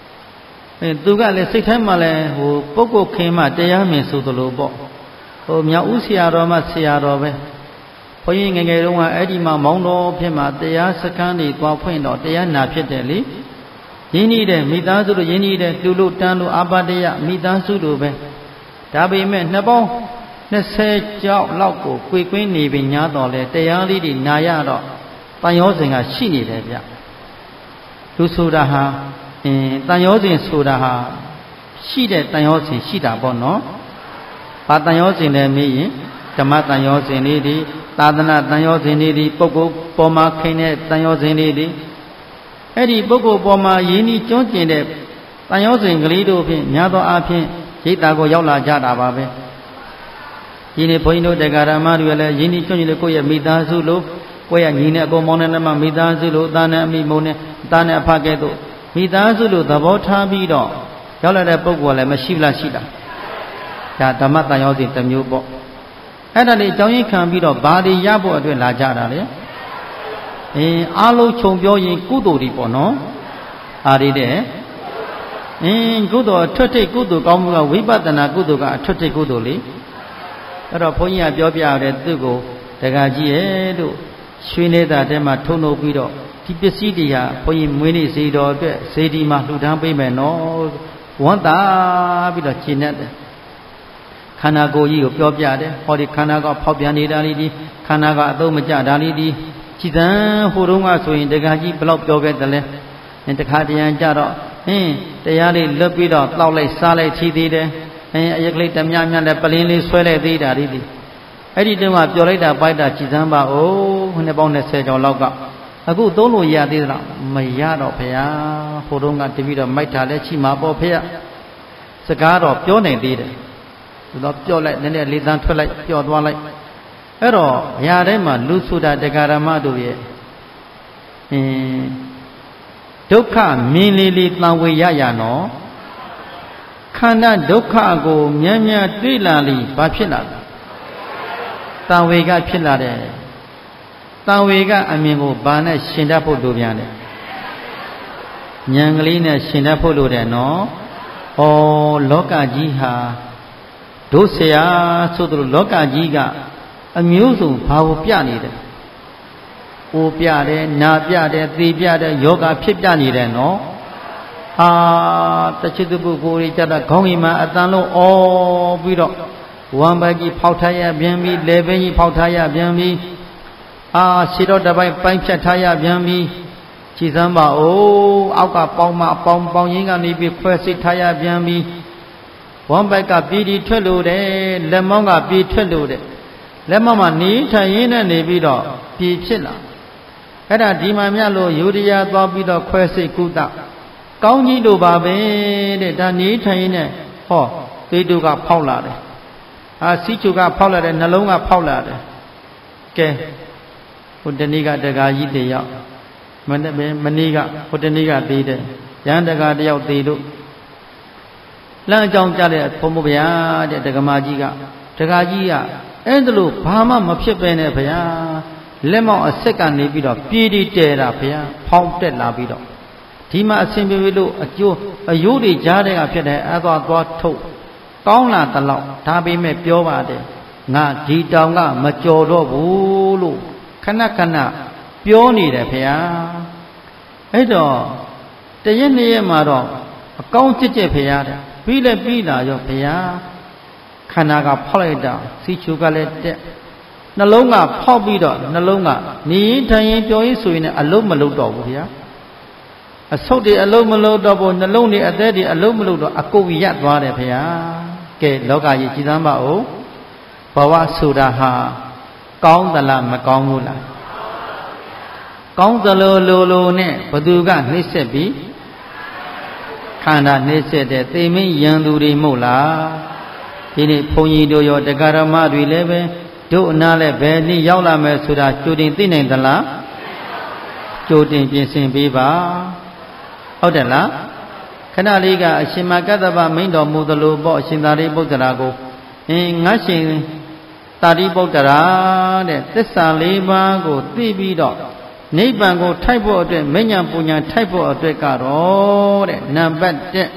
သူကလည်းစိတ်ထဲမှာလည်းဟိုပုဂ္ဂိုလ်ခင်မှတရားမြင်ဆိုသလိုပေါ့ဟိုမြောက်ဦးဆရာတော်မှဆရာတော်ပဲဘုန်းကြီးငယ်ငယ်တုန်းကအဲ့ဒီမှာမောင်းတော်ဖြစ်မှာတရားစခန်းတွေသွားဖွင့်တော့တရားနာဖြစ်တယ်လေရင်းနှီးတဲ့မိသားစုတို့ရင်းနှီးတဲ့လူလို့တန်းလို့အာပါတရမိသားစုတို့ပဲဒါပေမဲ့နှစ်ပေါင်းနှစ်ဆယ်ကျောက်လောက်ကိုကြွေကွင်းနေပြီညာတော်လဲတရားလေးတွေနာရတော့တန်ရောစဉ်ကရှိနေတယ်ဗျလူဆိုတာဟာအင်းတန်ရောစဉ်ဆိုတာဟာရှိတဲ့တန်ရောစဉ်ရှိတာပေါ့နော်ဘာတန်ရောစဉ်လဲမေးရင်ဓမ္မတန်ရောစဉ်လေးဒီသာသနာတန်ရောစဉ်လေးဒီပုဂ္ဂိုလ်ပေါ်မှာခင်းတဲ့တန်ရောစဉ်လေးဒီအဲ့ဒီပုဂ္ဂိုလ်ပေါ်မှာယဉ်ဤကျွမ်းကျင်တဲ့တန်ရောစဉ်ကလေးတို့ဖြင့်များသောအားဖြင့်ရိတ်တာကိုရောက်လာကြတာပါပဲဒီနေ့ဘုန်းကြီးတို့တရားဓမ္မတွေလည်းယဉ်ဤကျွမ်းကျင်တဲ့ကိုယ့်ရဲ့မိသားစုလို့ကိုယ့်ရဲ့ညီနဲ့အကုန်မောင်းတဲ့မှာမိသားစုလို့သားနဲ့အမိမုန်းနဲ့သားနဲ့အဖကဲ့သို့မိသားစုလို့သဘောထားပြီးတော့ရောက်လာတဲ့ပုဂ္ဂိုလ်လည်းမရှိလားရှိတာဒါဓမ္မတန်ရောစဉ်တစ်မျိုးပေါ့အဲ့ဒါလေးအကြောင်းရင်းခံပြီးတော့ဘာတွေရဖို့အတွက်လာကြတာလေအင်းအားလုံးခြုံပြောရင်ကုသိုလ်တွေပေါ့နော်အားရတဲ့အင်းကုသိုလ်အထွတ်ထိပ်ကုသိုလ်ကောင်းမှုကဝိပဿနာကုသိုလ်ကအထွတ်ထိပ်ကုသိုလ်လေအဲ့တော့ဘုန်းကြီးကပြောပြရတဲ့သူ့ကိုတက္ကကြီးရဲ့လို့ရွှေနေတာတဲမှာထုံနှုတ်ပြီးတော့ဒီပစ္စည်းတွေဟာဘုန်းကြီးမွေးနေ့စေတော်အတွက်စေတီမှာလှူဒန်းပေးမယ်နော်ဝမ်းသာပြီးတော့ရှင်းနေတယ်ခန္ဓာကိုယ်ကြီးကိုပြောပြတယ်ဟောဒီခန္ဓာကဖောက်ပြန်နေတာလေးဒီခန္ဓာကအသုံးမကျတာလေးဒီကြည်သံဟိုတုန်းကဆိုရင်တက္ကကြီးဘယ်လောက်ပြောခဲ့တယ်လဲတခါတရံကြတော့ဟင်းတရားလေးလွတ်ပြီးတော့တောက်လိုက်စားလိုက်ချီသေးတယ်အင်းအရက်ကလေးတမြမြနဲ့ပလင်းလေးဆွဲလိုက်သေးတာဒီဒီအဲ့ဒီတုန်းကပြောလိုက်တာပိုက်တာကြည်သံပါအိုးနှစ်ပေါင်းနှစ်ဆယ်ကျော်လောက်ကအခုသုံးလို့ရသေးသလားမရတော့ဖေဟာဟိုတုန်းကတပည့်တော်မိုက်တာလဲချိမှာပေါ့ဖေစကားတော့ပြောနိုင်သေးတယ်သူတော့ပြောလိုက်နည်းနည်းလေးသန်းထွက်လိုက်ပြောသွားလိုက်အဲ့တော့အရာတိုင်းမှာလူဆိုတာတရားဓမ္မတို့ရဲ့အင်းဒုက္ခမြင်လေလေတန်ဝေရရနော်ခန္ဓာဒုက္ခကိုမြန်မြန်တွေ့လာလိဘာဖြစ်လာလဲတန်ဝေကဖြစ်လာတယ်တန်ဝေကအမြင်ကိုဘာနဲ့ရှင်တတ်ဖို့လိုပြန်လဲဉာဏ်ကလေးနဲ့ရှင်တတ်ဖို့လိုတယ်နော်ဩလောကကြီးဟာဒုဆရာဆိုသလိုလောကကြီးကအမျိုးစုံဘာကိုပြနေတယ်။အိုပြတယ်နာပြတယ်သေပြတယ်ယောဂဖြစ်ပြနေတယ်နော်။ဟာတချစ်သူပုဂ္ဂိုလ်တွေကြတာခေါင်းကြီးမှာအတန်လုံးအော်ပြီးတော့ဝမ်းပိုက်ကြီးဖောက်ထားရပြန်ပြီးလေပင်ကြီးဖောက်ထားရပြန်ပြီးအာခြေတော်တစ်ပိုင်းပိုင်းဖြတ်ထားရပြန်ပြီးခြေစမ်းပါအိုးအောက်ကပေါင်းမအပေါင်းပေါင်းရင်းကနေပြီးခွဲစိတ်ထားရပြန်ပြီးဝမ်းပိုက်ကပြည်တီထွက်လို့တယ်လက်မောင်းကပြည်ထွက်လို့တယ်လက်မောင်းမှာနေထိုင်ရင်းနဲ့နေပြီးတော့ပြည်ဖြစ်လာအဲ့ဒါဒီမှာမြတ်လို့ယူရိယာသွားပြီးတော့ခွဲစိတ်ကုသကောင်းကြီးလိုပါပဲတဲ့ဒါနေထိုင်ရင်းနဲ့ဟောသေတုကဖောက်လာတယ်အာစီချူကဖောက်လာတယ်နှလုံးကဖောက်လာတယ်ကဲဟိုတနေ့ကတကာကြီးတယောက်မနေ့ပဲမနေ့ကဟိုတနေ့ကသေးတယ်ရဟန်းတကာတယောက်သေးလို့လမ်းအကြောင်းကြတဲ့ဘုံဘုရားတဲ့ဒကမာကြီးကဒကာကြီးကအဲ့ဒါလို့ဘာမှမဖြစ်ပဲနဲ့ဗျာလက်မောက်အစ်စ်ကနေပြီးတော့ပြေးတီးတဲတာဗျာဖောင်းတက်လာပြီးတော့ဒီမှာအစဉ်ပြေလို့အကျိုးအယိုးတွေကြားတဲ့ကဖြစ်တယ်အဲ့သွားသွားထုတ်ကောင်းလာတလောက်ဒါပေမဲ့ပြောပါတယ်ငါဒီတောင်ကမကြော်တော့ဘူးလို့ခဏခဏပြောနေတယ်ဗျာအဲ့တော့တရက်နှစ်ရက်မှာတော့အကောင်းကြစ်ကြစ်ဗျာတဲ့ပြီးလဲပြီးလာရောဘုရားခန္ဓာကဖောက်လိုက်တာစီချူကလည်းတက်နှလုံးကဖောက်ပြီးတော့နှလုံးကနေရင်ထိုင်ရင်ပြောရင်ဆိုရင်လည်းအလုံးမလုံးတော့ဘူးဘုရားအဆုတ်တွေအလုံးမလုံးတော့ဘူးနှလုံးတွေအသက်တွေအလုံးမလုံးတော့အကုန်ရသွားတယ်ဘုရားကဲလောကကြီးကြည်သမ်းပါဦးဘဝဆိုတာဟာကောင်းသလားမကောင်းဘူးလားကောင်းသလိုလိုလိုနဲ့ဘသူကနှိမ့်ဆက်ပြီးခန္ဓာနှိမ့်ဆက်တဲ့သိမင်းယံသူတွေမဟုတ်လားဒီနေ့ဘုန်းကြီးတို့ရောတရားဓမ္မတွေလည်းပဲတို့အနာလည်းဘယ်နည်းရောက်လာမယ်ဆိုတာကြိုတင်သိနိုင်သလားကြိုတင်ပြင်ဆင်ပေးပါဟုတ်တယ်လားခဏလေးကအရှင်မကတ္တဗမိန်တော်မူသလိုပေါ့အရှင်သာရိပုတ္တရာကိုအင်းငါရှင်သာရိပုတ္တရာတဲ့သစ္စာလေးပါးကိုသိပြီးတော့နိဗ္ဗာန်ကိုထိုက်ဖို့အတွက်မဉ္ဇဉ်ပူညာထိုက်ဖို့အတွက်ကတော့တဲ့နံပါတ်တစ်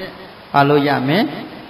ဘာလို့ရမယ်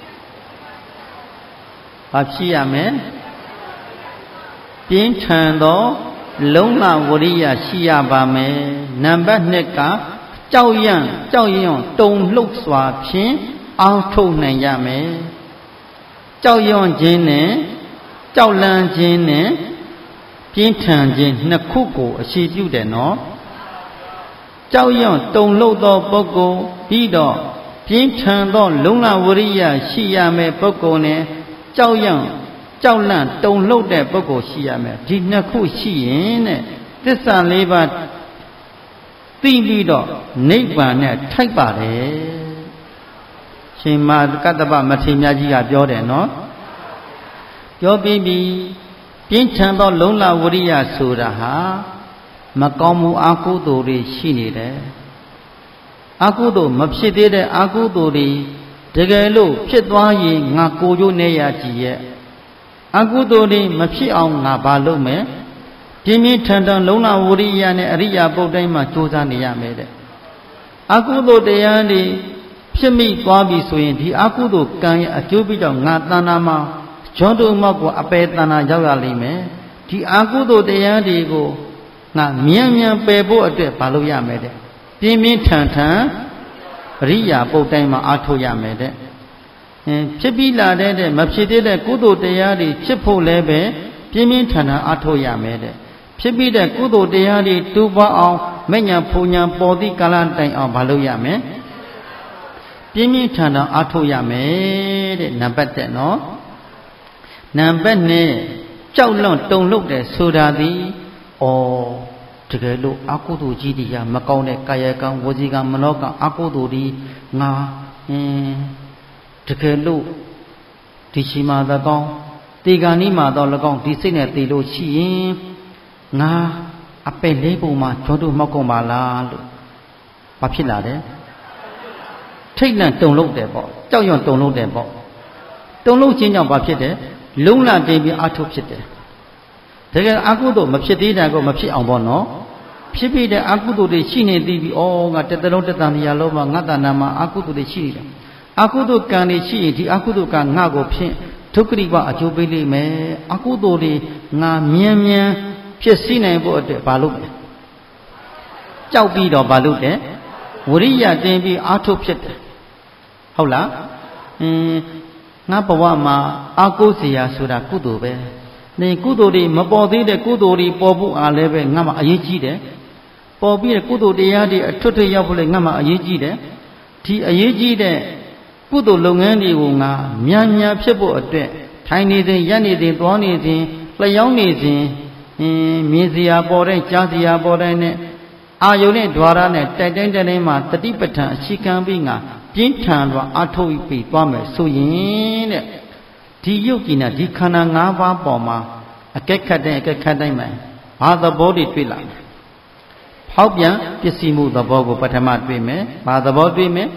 ဘာဖြစ်ရမယ်ပြင်းထန်သောလုံလဝရိယရှိရပါမယ်နံပါတ်နှစ်ကကြောက်ရွံ့ကြောက်ရွံ့တုန်လှုပ်စွာဖြင့်အောင်းထုတ်နိုင်ရမယ်ကြောက်ရွံ့ခြင်းနဲ့ကြောက်လန့်ခြင်းနဲ့ပြင်းထန်ခြင်းနှစ်ခုကိုအရှိပြုတယ်နော်ကြောက်ရွံ့တုန်လှုပ်သောပုဂ္ဂိုလ်ပြီးတော့ပြင်းထန်သောလုံလဝရိယရှိရမယ်ပုဂ္ဂိုလ်နဲ့ကြောက်ရွံ့ကြောက်လန့်တုန်လှုပ်တဲ့ပုဂ္ဂိုလ်ရှိရမယ်ဒီနှစ်ခုရှိရင်တဲ့သစ္စာလေးပါးသိပြီးတော့နိဗ္ဗာန်နဲ့ထိုက်ပါတယ်ရှင်မကတ္တပမထေရမြတ်ကြီးကပြောတယ်နော်ပြောပြီးပြီပြင်းထန်သောလုံလဝရိယဆိုတာဟာမကောင်းမှုအကုသိုလ်တွေရှိနေတယ်အကုသိုလ်မဖြစ်သေးတဲ့အကုသိုလ်တွေတကယ်လို့ဖြစ်သွားရင်ငါကိုယ်ကျိုးနေရကြည်ရဲ့အကုသိုလ်တွေမဖြစ်အောင်ငါဘာလုပ်မယ်ပြင်းပြင်းထန်ထန်လုံလဝရိယနဲ့အရိယာပုတ်တိုင်းမှာကြိုးစားနေရမယ်တဲ့အကုသိုလ်တရားတွေဖြစ်မိသွားပြီဆိုရင်ဒီအကုသိုလ်ကံရဲ့အကျိုးပြီးတော့ငါတဏ္ဍာမှာဂျွန်တုမောက်ကိုအပေတဏ္ဍာရောက်ရလိမ့်မယ်ဒီအကုသိုလ်တရားတွေကိုငါမြန်မြန်ပယ်ဖို့အတွက်ဘာလုပ်ရမယ်တဲ့ပြင်းပြင်းထန်ထန်အရိယာပုတ်တိုင်းမှာအားထုတ်ရမယ်တဲ့ဖြစ်ပြီးလာတဲ့မဖြစ်သေးတဲ့ကုသိုလ်တရားတွေဖြစ်ဖို့လည်းပဲပြင်းပြင်းထန်ထန်အားထုတ်ရမယ်တဲ့ဖြစ်ပြီးတဲ့ကုသိုလ်တရားတွေတူပွားအောင်မဉ္ဇဉ်ဖူညာပေါ်သည့်ကာလတိုင်အောင်မလုပ်ရမယ်ပြင်းပြင်းထန်ထန်အားထုတ်ရမယ်တဲ့နံပါတ်တစ်နော်နံပါတ်နှစ်ကြောက်လွန်တုန်လှုပ်တဲ့ဆိုတာသည်ဩတကယ်လို့အကုသိုလ်ကြီးတွေကမကောင်းတဲ့ကာယကံဝစီကံမနောကံအကုသိုလ်တွေငါအင်းတကယ်လို့ဒီရှိမှသာကောင်းတေဂာနိမှာတော့၎င်းဒီစိတ်နဲ့တည်လို့ရှိရင်ငါအပက်လေးပုံမှာကျွတ်တို့မောက်ကုန်ပါလားလို့ဘာဖြစ်လာတယ်ထိတ်လန့်တုန်လှုပ်တယ်ပေါ့ကြောက်ရွံ့တုန်လှုပ်တယ်ပေါ့တုန်လှုပ်ခြင်းကြောင့်ဘာဖြစ်တယ်လုံလတင်ပြီးအထုဖြစ်တယ်တကယ်အကုသိုလ်မဖြစ်သေးတဲ့ကိုမဖြစ်အောင်ပေါ့နော်ဖြစ်ပြီးတဲ့အကုသိုလ်တွေရှိနေသေးပြီဩငါတစ်တလုံးတစ်တန်နေရာလုံးမှာငါတဏ္ဍာမှာအကုသိုလ်တွေရှိနေတယ်အကုသိုလ်ကံတွေရှိရင်ဒီအကုသိုလ်ကငါကိုဖြင့်ဒုက္ခရိပအကျိုးပေးလိမ့်မယ်အကုသိုလ်တွေငါမြန်မြန်ဖြစ်စီနိုင်ဖို့အတွက်ဘာလုပ်လဲကြောက်ပြီးတော့ဘာလုပ်တယ်ဝရိယတင်ပြီးအာထုတ်ဖြစ်တယ်ဟုတ်လားအင်းငါဘဝမှာအာကိုးစရာဆိုတာကုသိုလ်ပဲနေကုသိုလ်တွေမပေါ်သေးတဲ့ကုသိုလ်တွေပေါ်ဖို့အားလည်းပဲငါမှအရေးကြီးတယ်ပေါ်ပြီးတဲ့ကုသိုလ်တရားတွေအထွတ်ထွတ်ရောက်ဖို့လည်းငါမှအရေးကြီးတယ်ဒီအရေးကြီးတဲ့ကုသိုလ်လုပ်ငန်းတွေကိုငါမြန်မြန်ဖြစ်ဖို့အတွက်ထိုင်နေစဉ်ရပ်နေစဉ်သွားနေစဉ်လျှောင်းနေစဉ်အင်းမြင်စရာပေါ်တဲ့ကြားစရာပေါ်တဲ့နဲ့အာယုန်နဲ့ द्वार နဲ့တိုက်တိုင်းတိုက်တိုင်းမှာတတိပဋ္ဌာန်အရှိခံပြီးငါပြင်းထန်စွာအထုတ်ပြီးသွားမယ်ဆိုရင်တဲ့ဒီယုတ်ကိနာဒီခန္ဓာ၅ပါးပေါ်မှာအကက်ခတ်တဲ့အကက်ခတ်တိုင်းမှာဘာသဘောတွေတွေ့လာလဲဖောက်ပြန်ပစ္စည်းမှုသဘောကိုပထမတွေ့မယ်ဘာသဘောတွေ့မယ်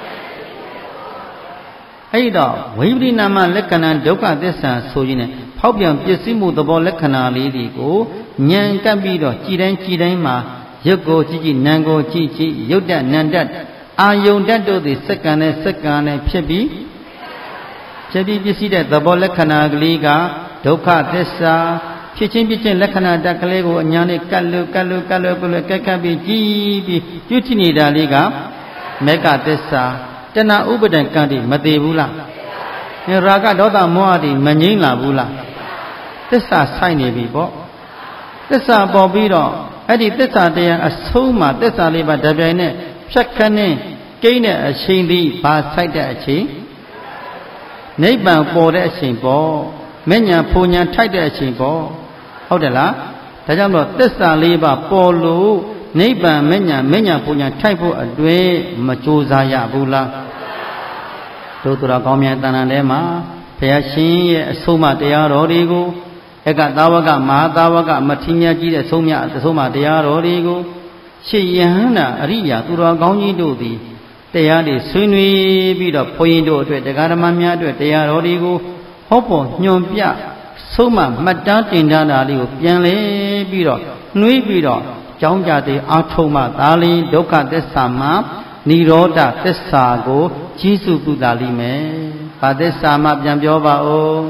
အဲ့တော့ဝိပရိနာမလက္ခဏာဒုက္ခသစ္စာဆိုရင်လည်းဖောက်ပြန်ပစ္စည်းမှုသဘောလက္ခဏာလေးတွေကိုဉာဏ်ကပ်ပြီးတော့ကြည်တိုင်းကြည်တိုင်းမှာရုပ်ကိုကြည့်ကြည့်နာမ်ကိုကြည့်ကြည့်ရုပ်တနံတအာယုန်တတ်တို့သည်စက္ကန့်နဲ့စက္ကန့်နဲ့ဖြစ်ပြီးဖြစ်ပြီးပစ္စည်းတဲ့သဘောလက္ခဏာကလေးကဒုက္ခသစ္စာဖြစ်ချင်းဖြစ်ချင်းလက္ခဏာတက်ကလေးကိုအညာနဲ့ကတ်လို့ကတ်လို့ကတ်လို့ကတ်လို့ကတ်ကပ်ပြီးကြည်ပြီးပြုထနေတာလေးကမေဃသစ္စာတဏှာဥပဒံကံတိမသေးဘူးလားရာဂဒေါသမောဟတိမငြိမ့်လာဘူးလားသစ္စာဆိုင်နေပြီပေါ့သစ္စာပေါ်ပြီးတော့အဲ့ဒီသစ္စာတရားအဆုံးမှာသစ္စာလေးပါတပြိုင်နဲ့ဖြတ်ခနဲ့ကိန်းတဲ့အချိန်ဒီဘာဆိုင်တဲ့အချိန်နိဗ္ဗာန်ပေါ်တဲ့အချိန်ပေါ့မဉ္ဇဉ်ဖူညာထိုက်တဲ့အချိန်ပေါ့ဟုတ်တယ်လားဒါကြောင့်တော့သစ္စာလေးပါပေါ်လို့နိဗ္ဗာန်မဉ္ဇဉ်မဉ္ဇဉ်ဖူညာထိုက်ဖို့အတွက်မကြိုးစားရဘူးလားတို့သူတော်ကောင်းများတဏ္ဍာထဲမှာဘုရားရှင်ရဲ့အဆုံးအမတရားတော်တွေကိုဧကသာဝကမဟာသာဝကမထေရကြီးတဲ့ဆုံးမအဆုံးအမတရားတော်တွေကိုရှေ့ယဟန္တာအရိယာသူတော်ကောင်းကြီးတို့သည်တရားတွေဆွေးနွေးပြီးတော့ဘုန်းကြီးတို့အတွက်တရားဓမ္မများအတွက်တရားတော်တွေကိုဟောပေါ်ညွန်ပြဆုံးမမှတ်တမ်းတင်ထားတာလေးကိုပြန်လဲပြီးတော့နှွေးပြီးတော့ကြောင်းကြတဲ့အာထုံမှသာလင်းဒုက္ခသစ္စာမှာနိရောဓသစ္စာကိုကျေးဇူးပြုတာလိမ့်မယ်။ဘာသစ္စာမှပြန်ပြောပါဦး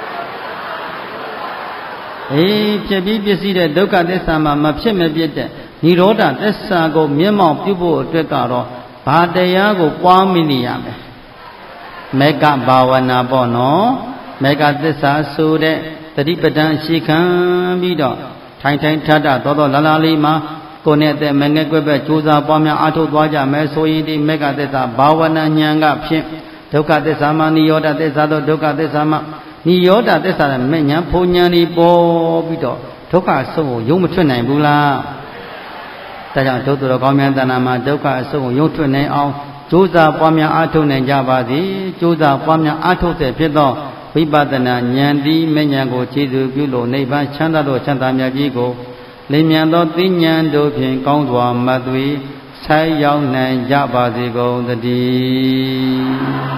။အေးဖြစ်ပြီးပြည့်စည်တဲ့ဒုက္ခသစ္စာမှမဖြစ်မပြစ်တဲ့နိရောဓသစ္စာကိုမျက်မှောက်ပြုဖို့အတွက်ကတော့ဘာတရားကိုပွားမိနေရမယ်။မေဃဘာဝနာပေါ့နော်။မေဃသစ္စာဆိုတဲ့တတိပဒံရှိခံပြီးတော့ထိုင်ထိုင်ထထတော်တော်လာလာလေးမှာကိုယ်နဲ့တဲ့မငဲ့ကွက်ပဲကြိုးစားပွားများအားထုတ်သွားကြမယ်ဆိုရင်ဒီမေဃသစ္စာဘာဝနာဉာဏ်ကဖြင့်ဒုက္ခသစ္စာမှာနိရောဓသစ္စာတို့ဒုက္ခသစ္စာမှာနိရောဓသစ္စာနဲ့မဲ့ဉာဏ်ဖုန်ဉာဏ်ဒီပေါ်ပြီးတော့ဒုက္ခအဆုံးကိုယုံမထွက်နိုင်ဘူးလားဒါကြောင့်ဒုက္ခတော်ကောင်းမြတ်တဏ္ဍာမှာဒုက္ခအဆုံးကိုယုံထွက်နိုင်အောင်ကြိုးစားပွားများအားထုတ်နိုင်ကြပါစေကြိုးစားပွားများအားထုတ်တဲ့ဖြစ်သောဝိပဿနာဉာဏ်ဒီမဲ့ဉာဏ်ကိုခြေစုပြုလို့နိဗ္ဗာန်ချမ်းသာသောချမ်းသာမြတ်ကြီးကိုလင်းမြန်သောသိဉာဏ်တို့ဖြင့်ကောင်းစွာမသွေဆိုင်ရောက်နိုင်ကြပါစေကုန်သတည်း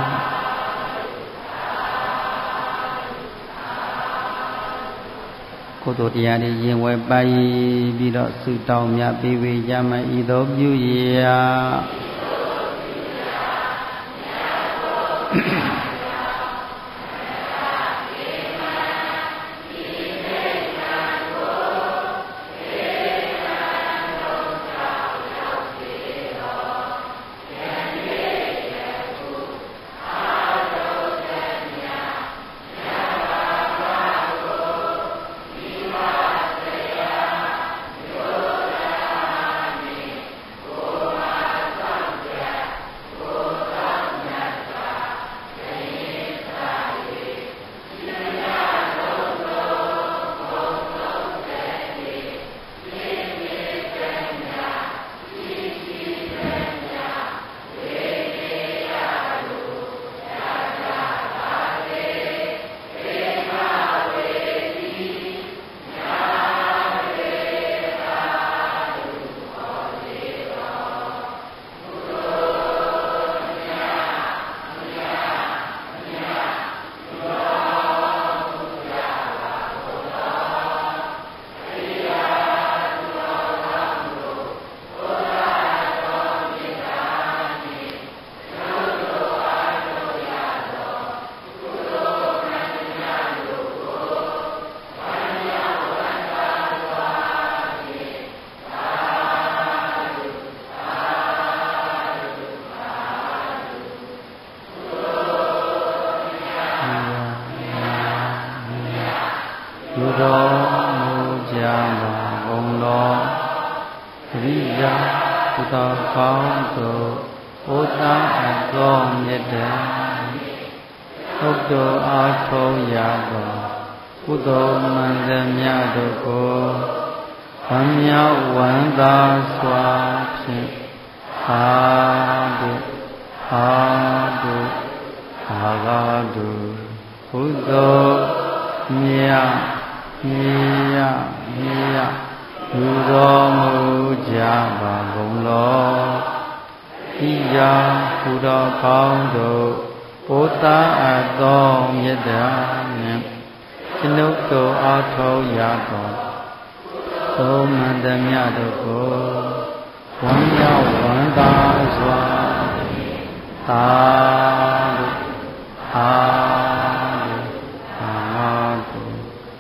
ကိုယ်တို့တရားတွေရင်ဝယ်ပါyiပြီးတော့ဆုတောင်းမြတ်ပေးဝေကြမယ်ဤသို့ပြုရာ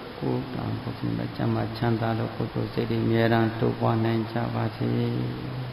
ချမ်းသာလို့ကိုယ်ကိုယ်စိတ်တွေအမြဲတမ်းတိုးပွားနိုင်ကြပါစေ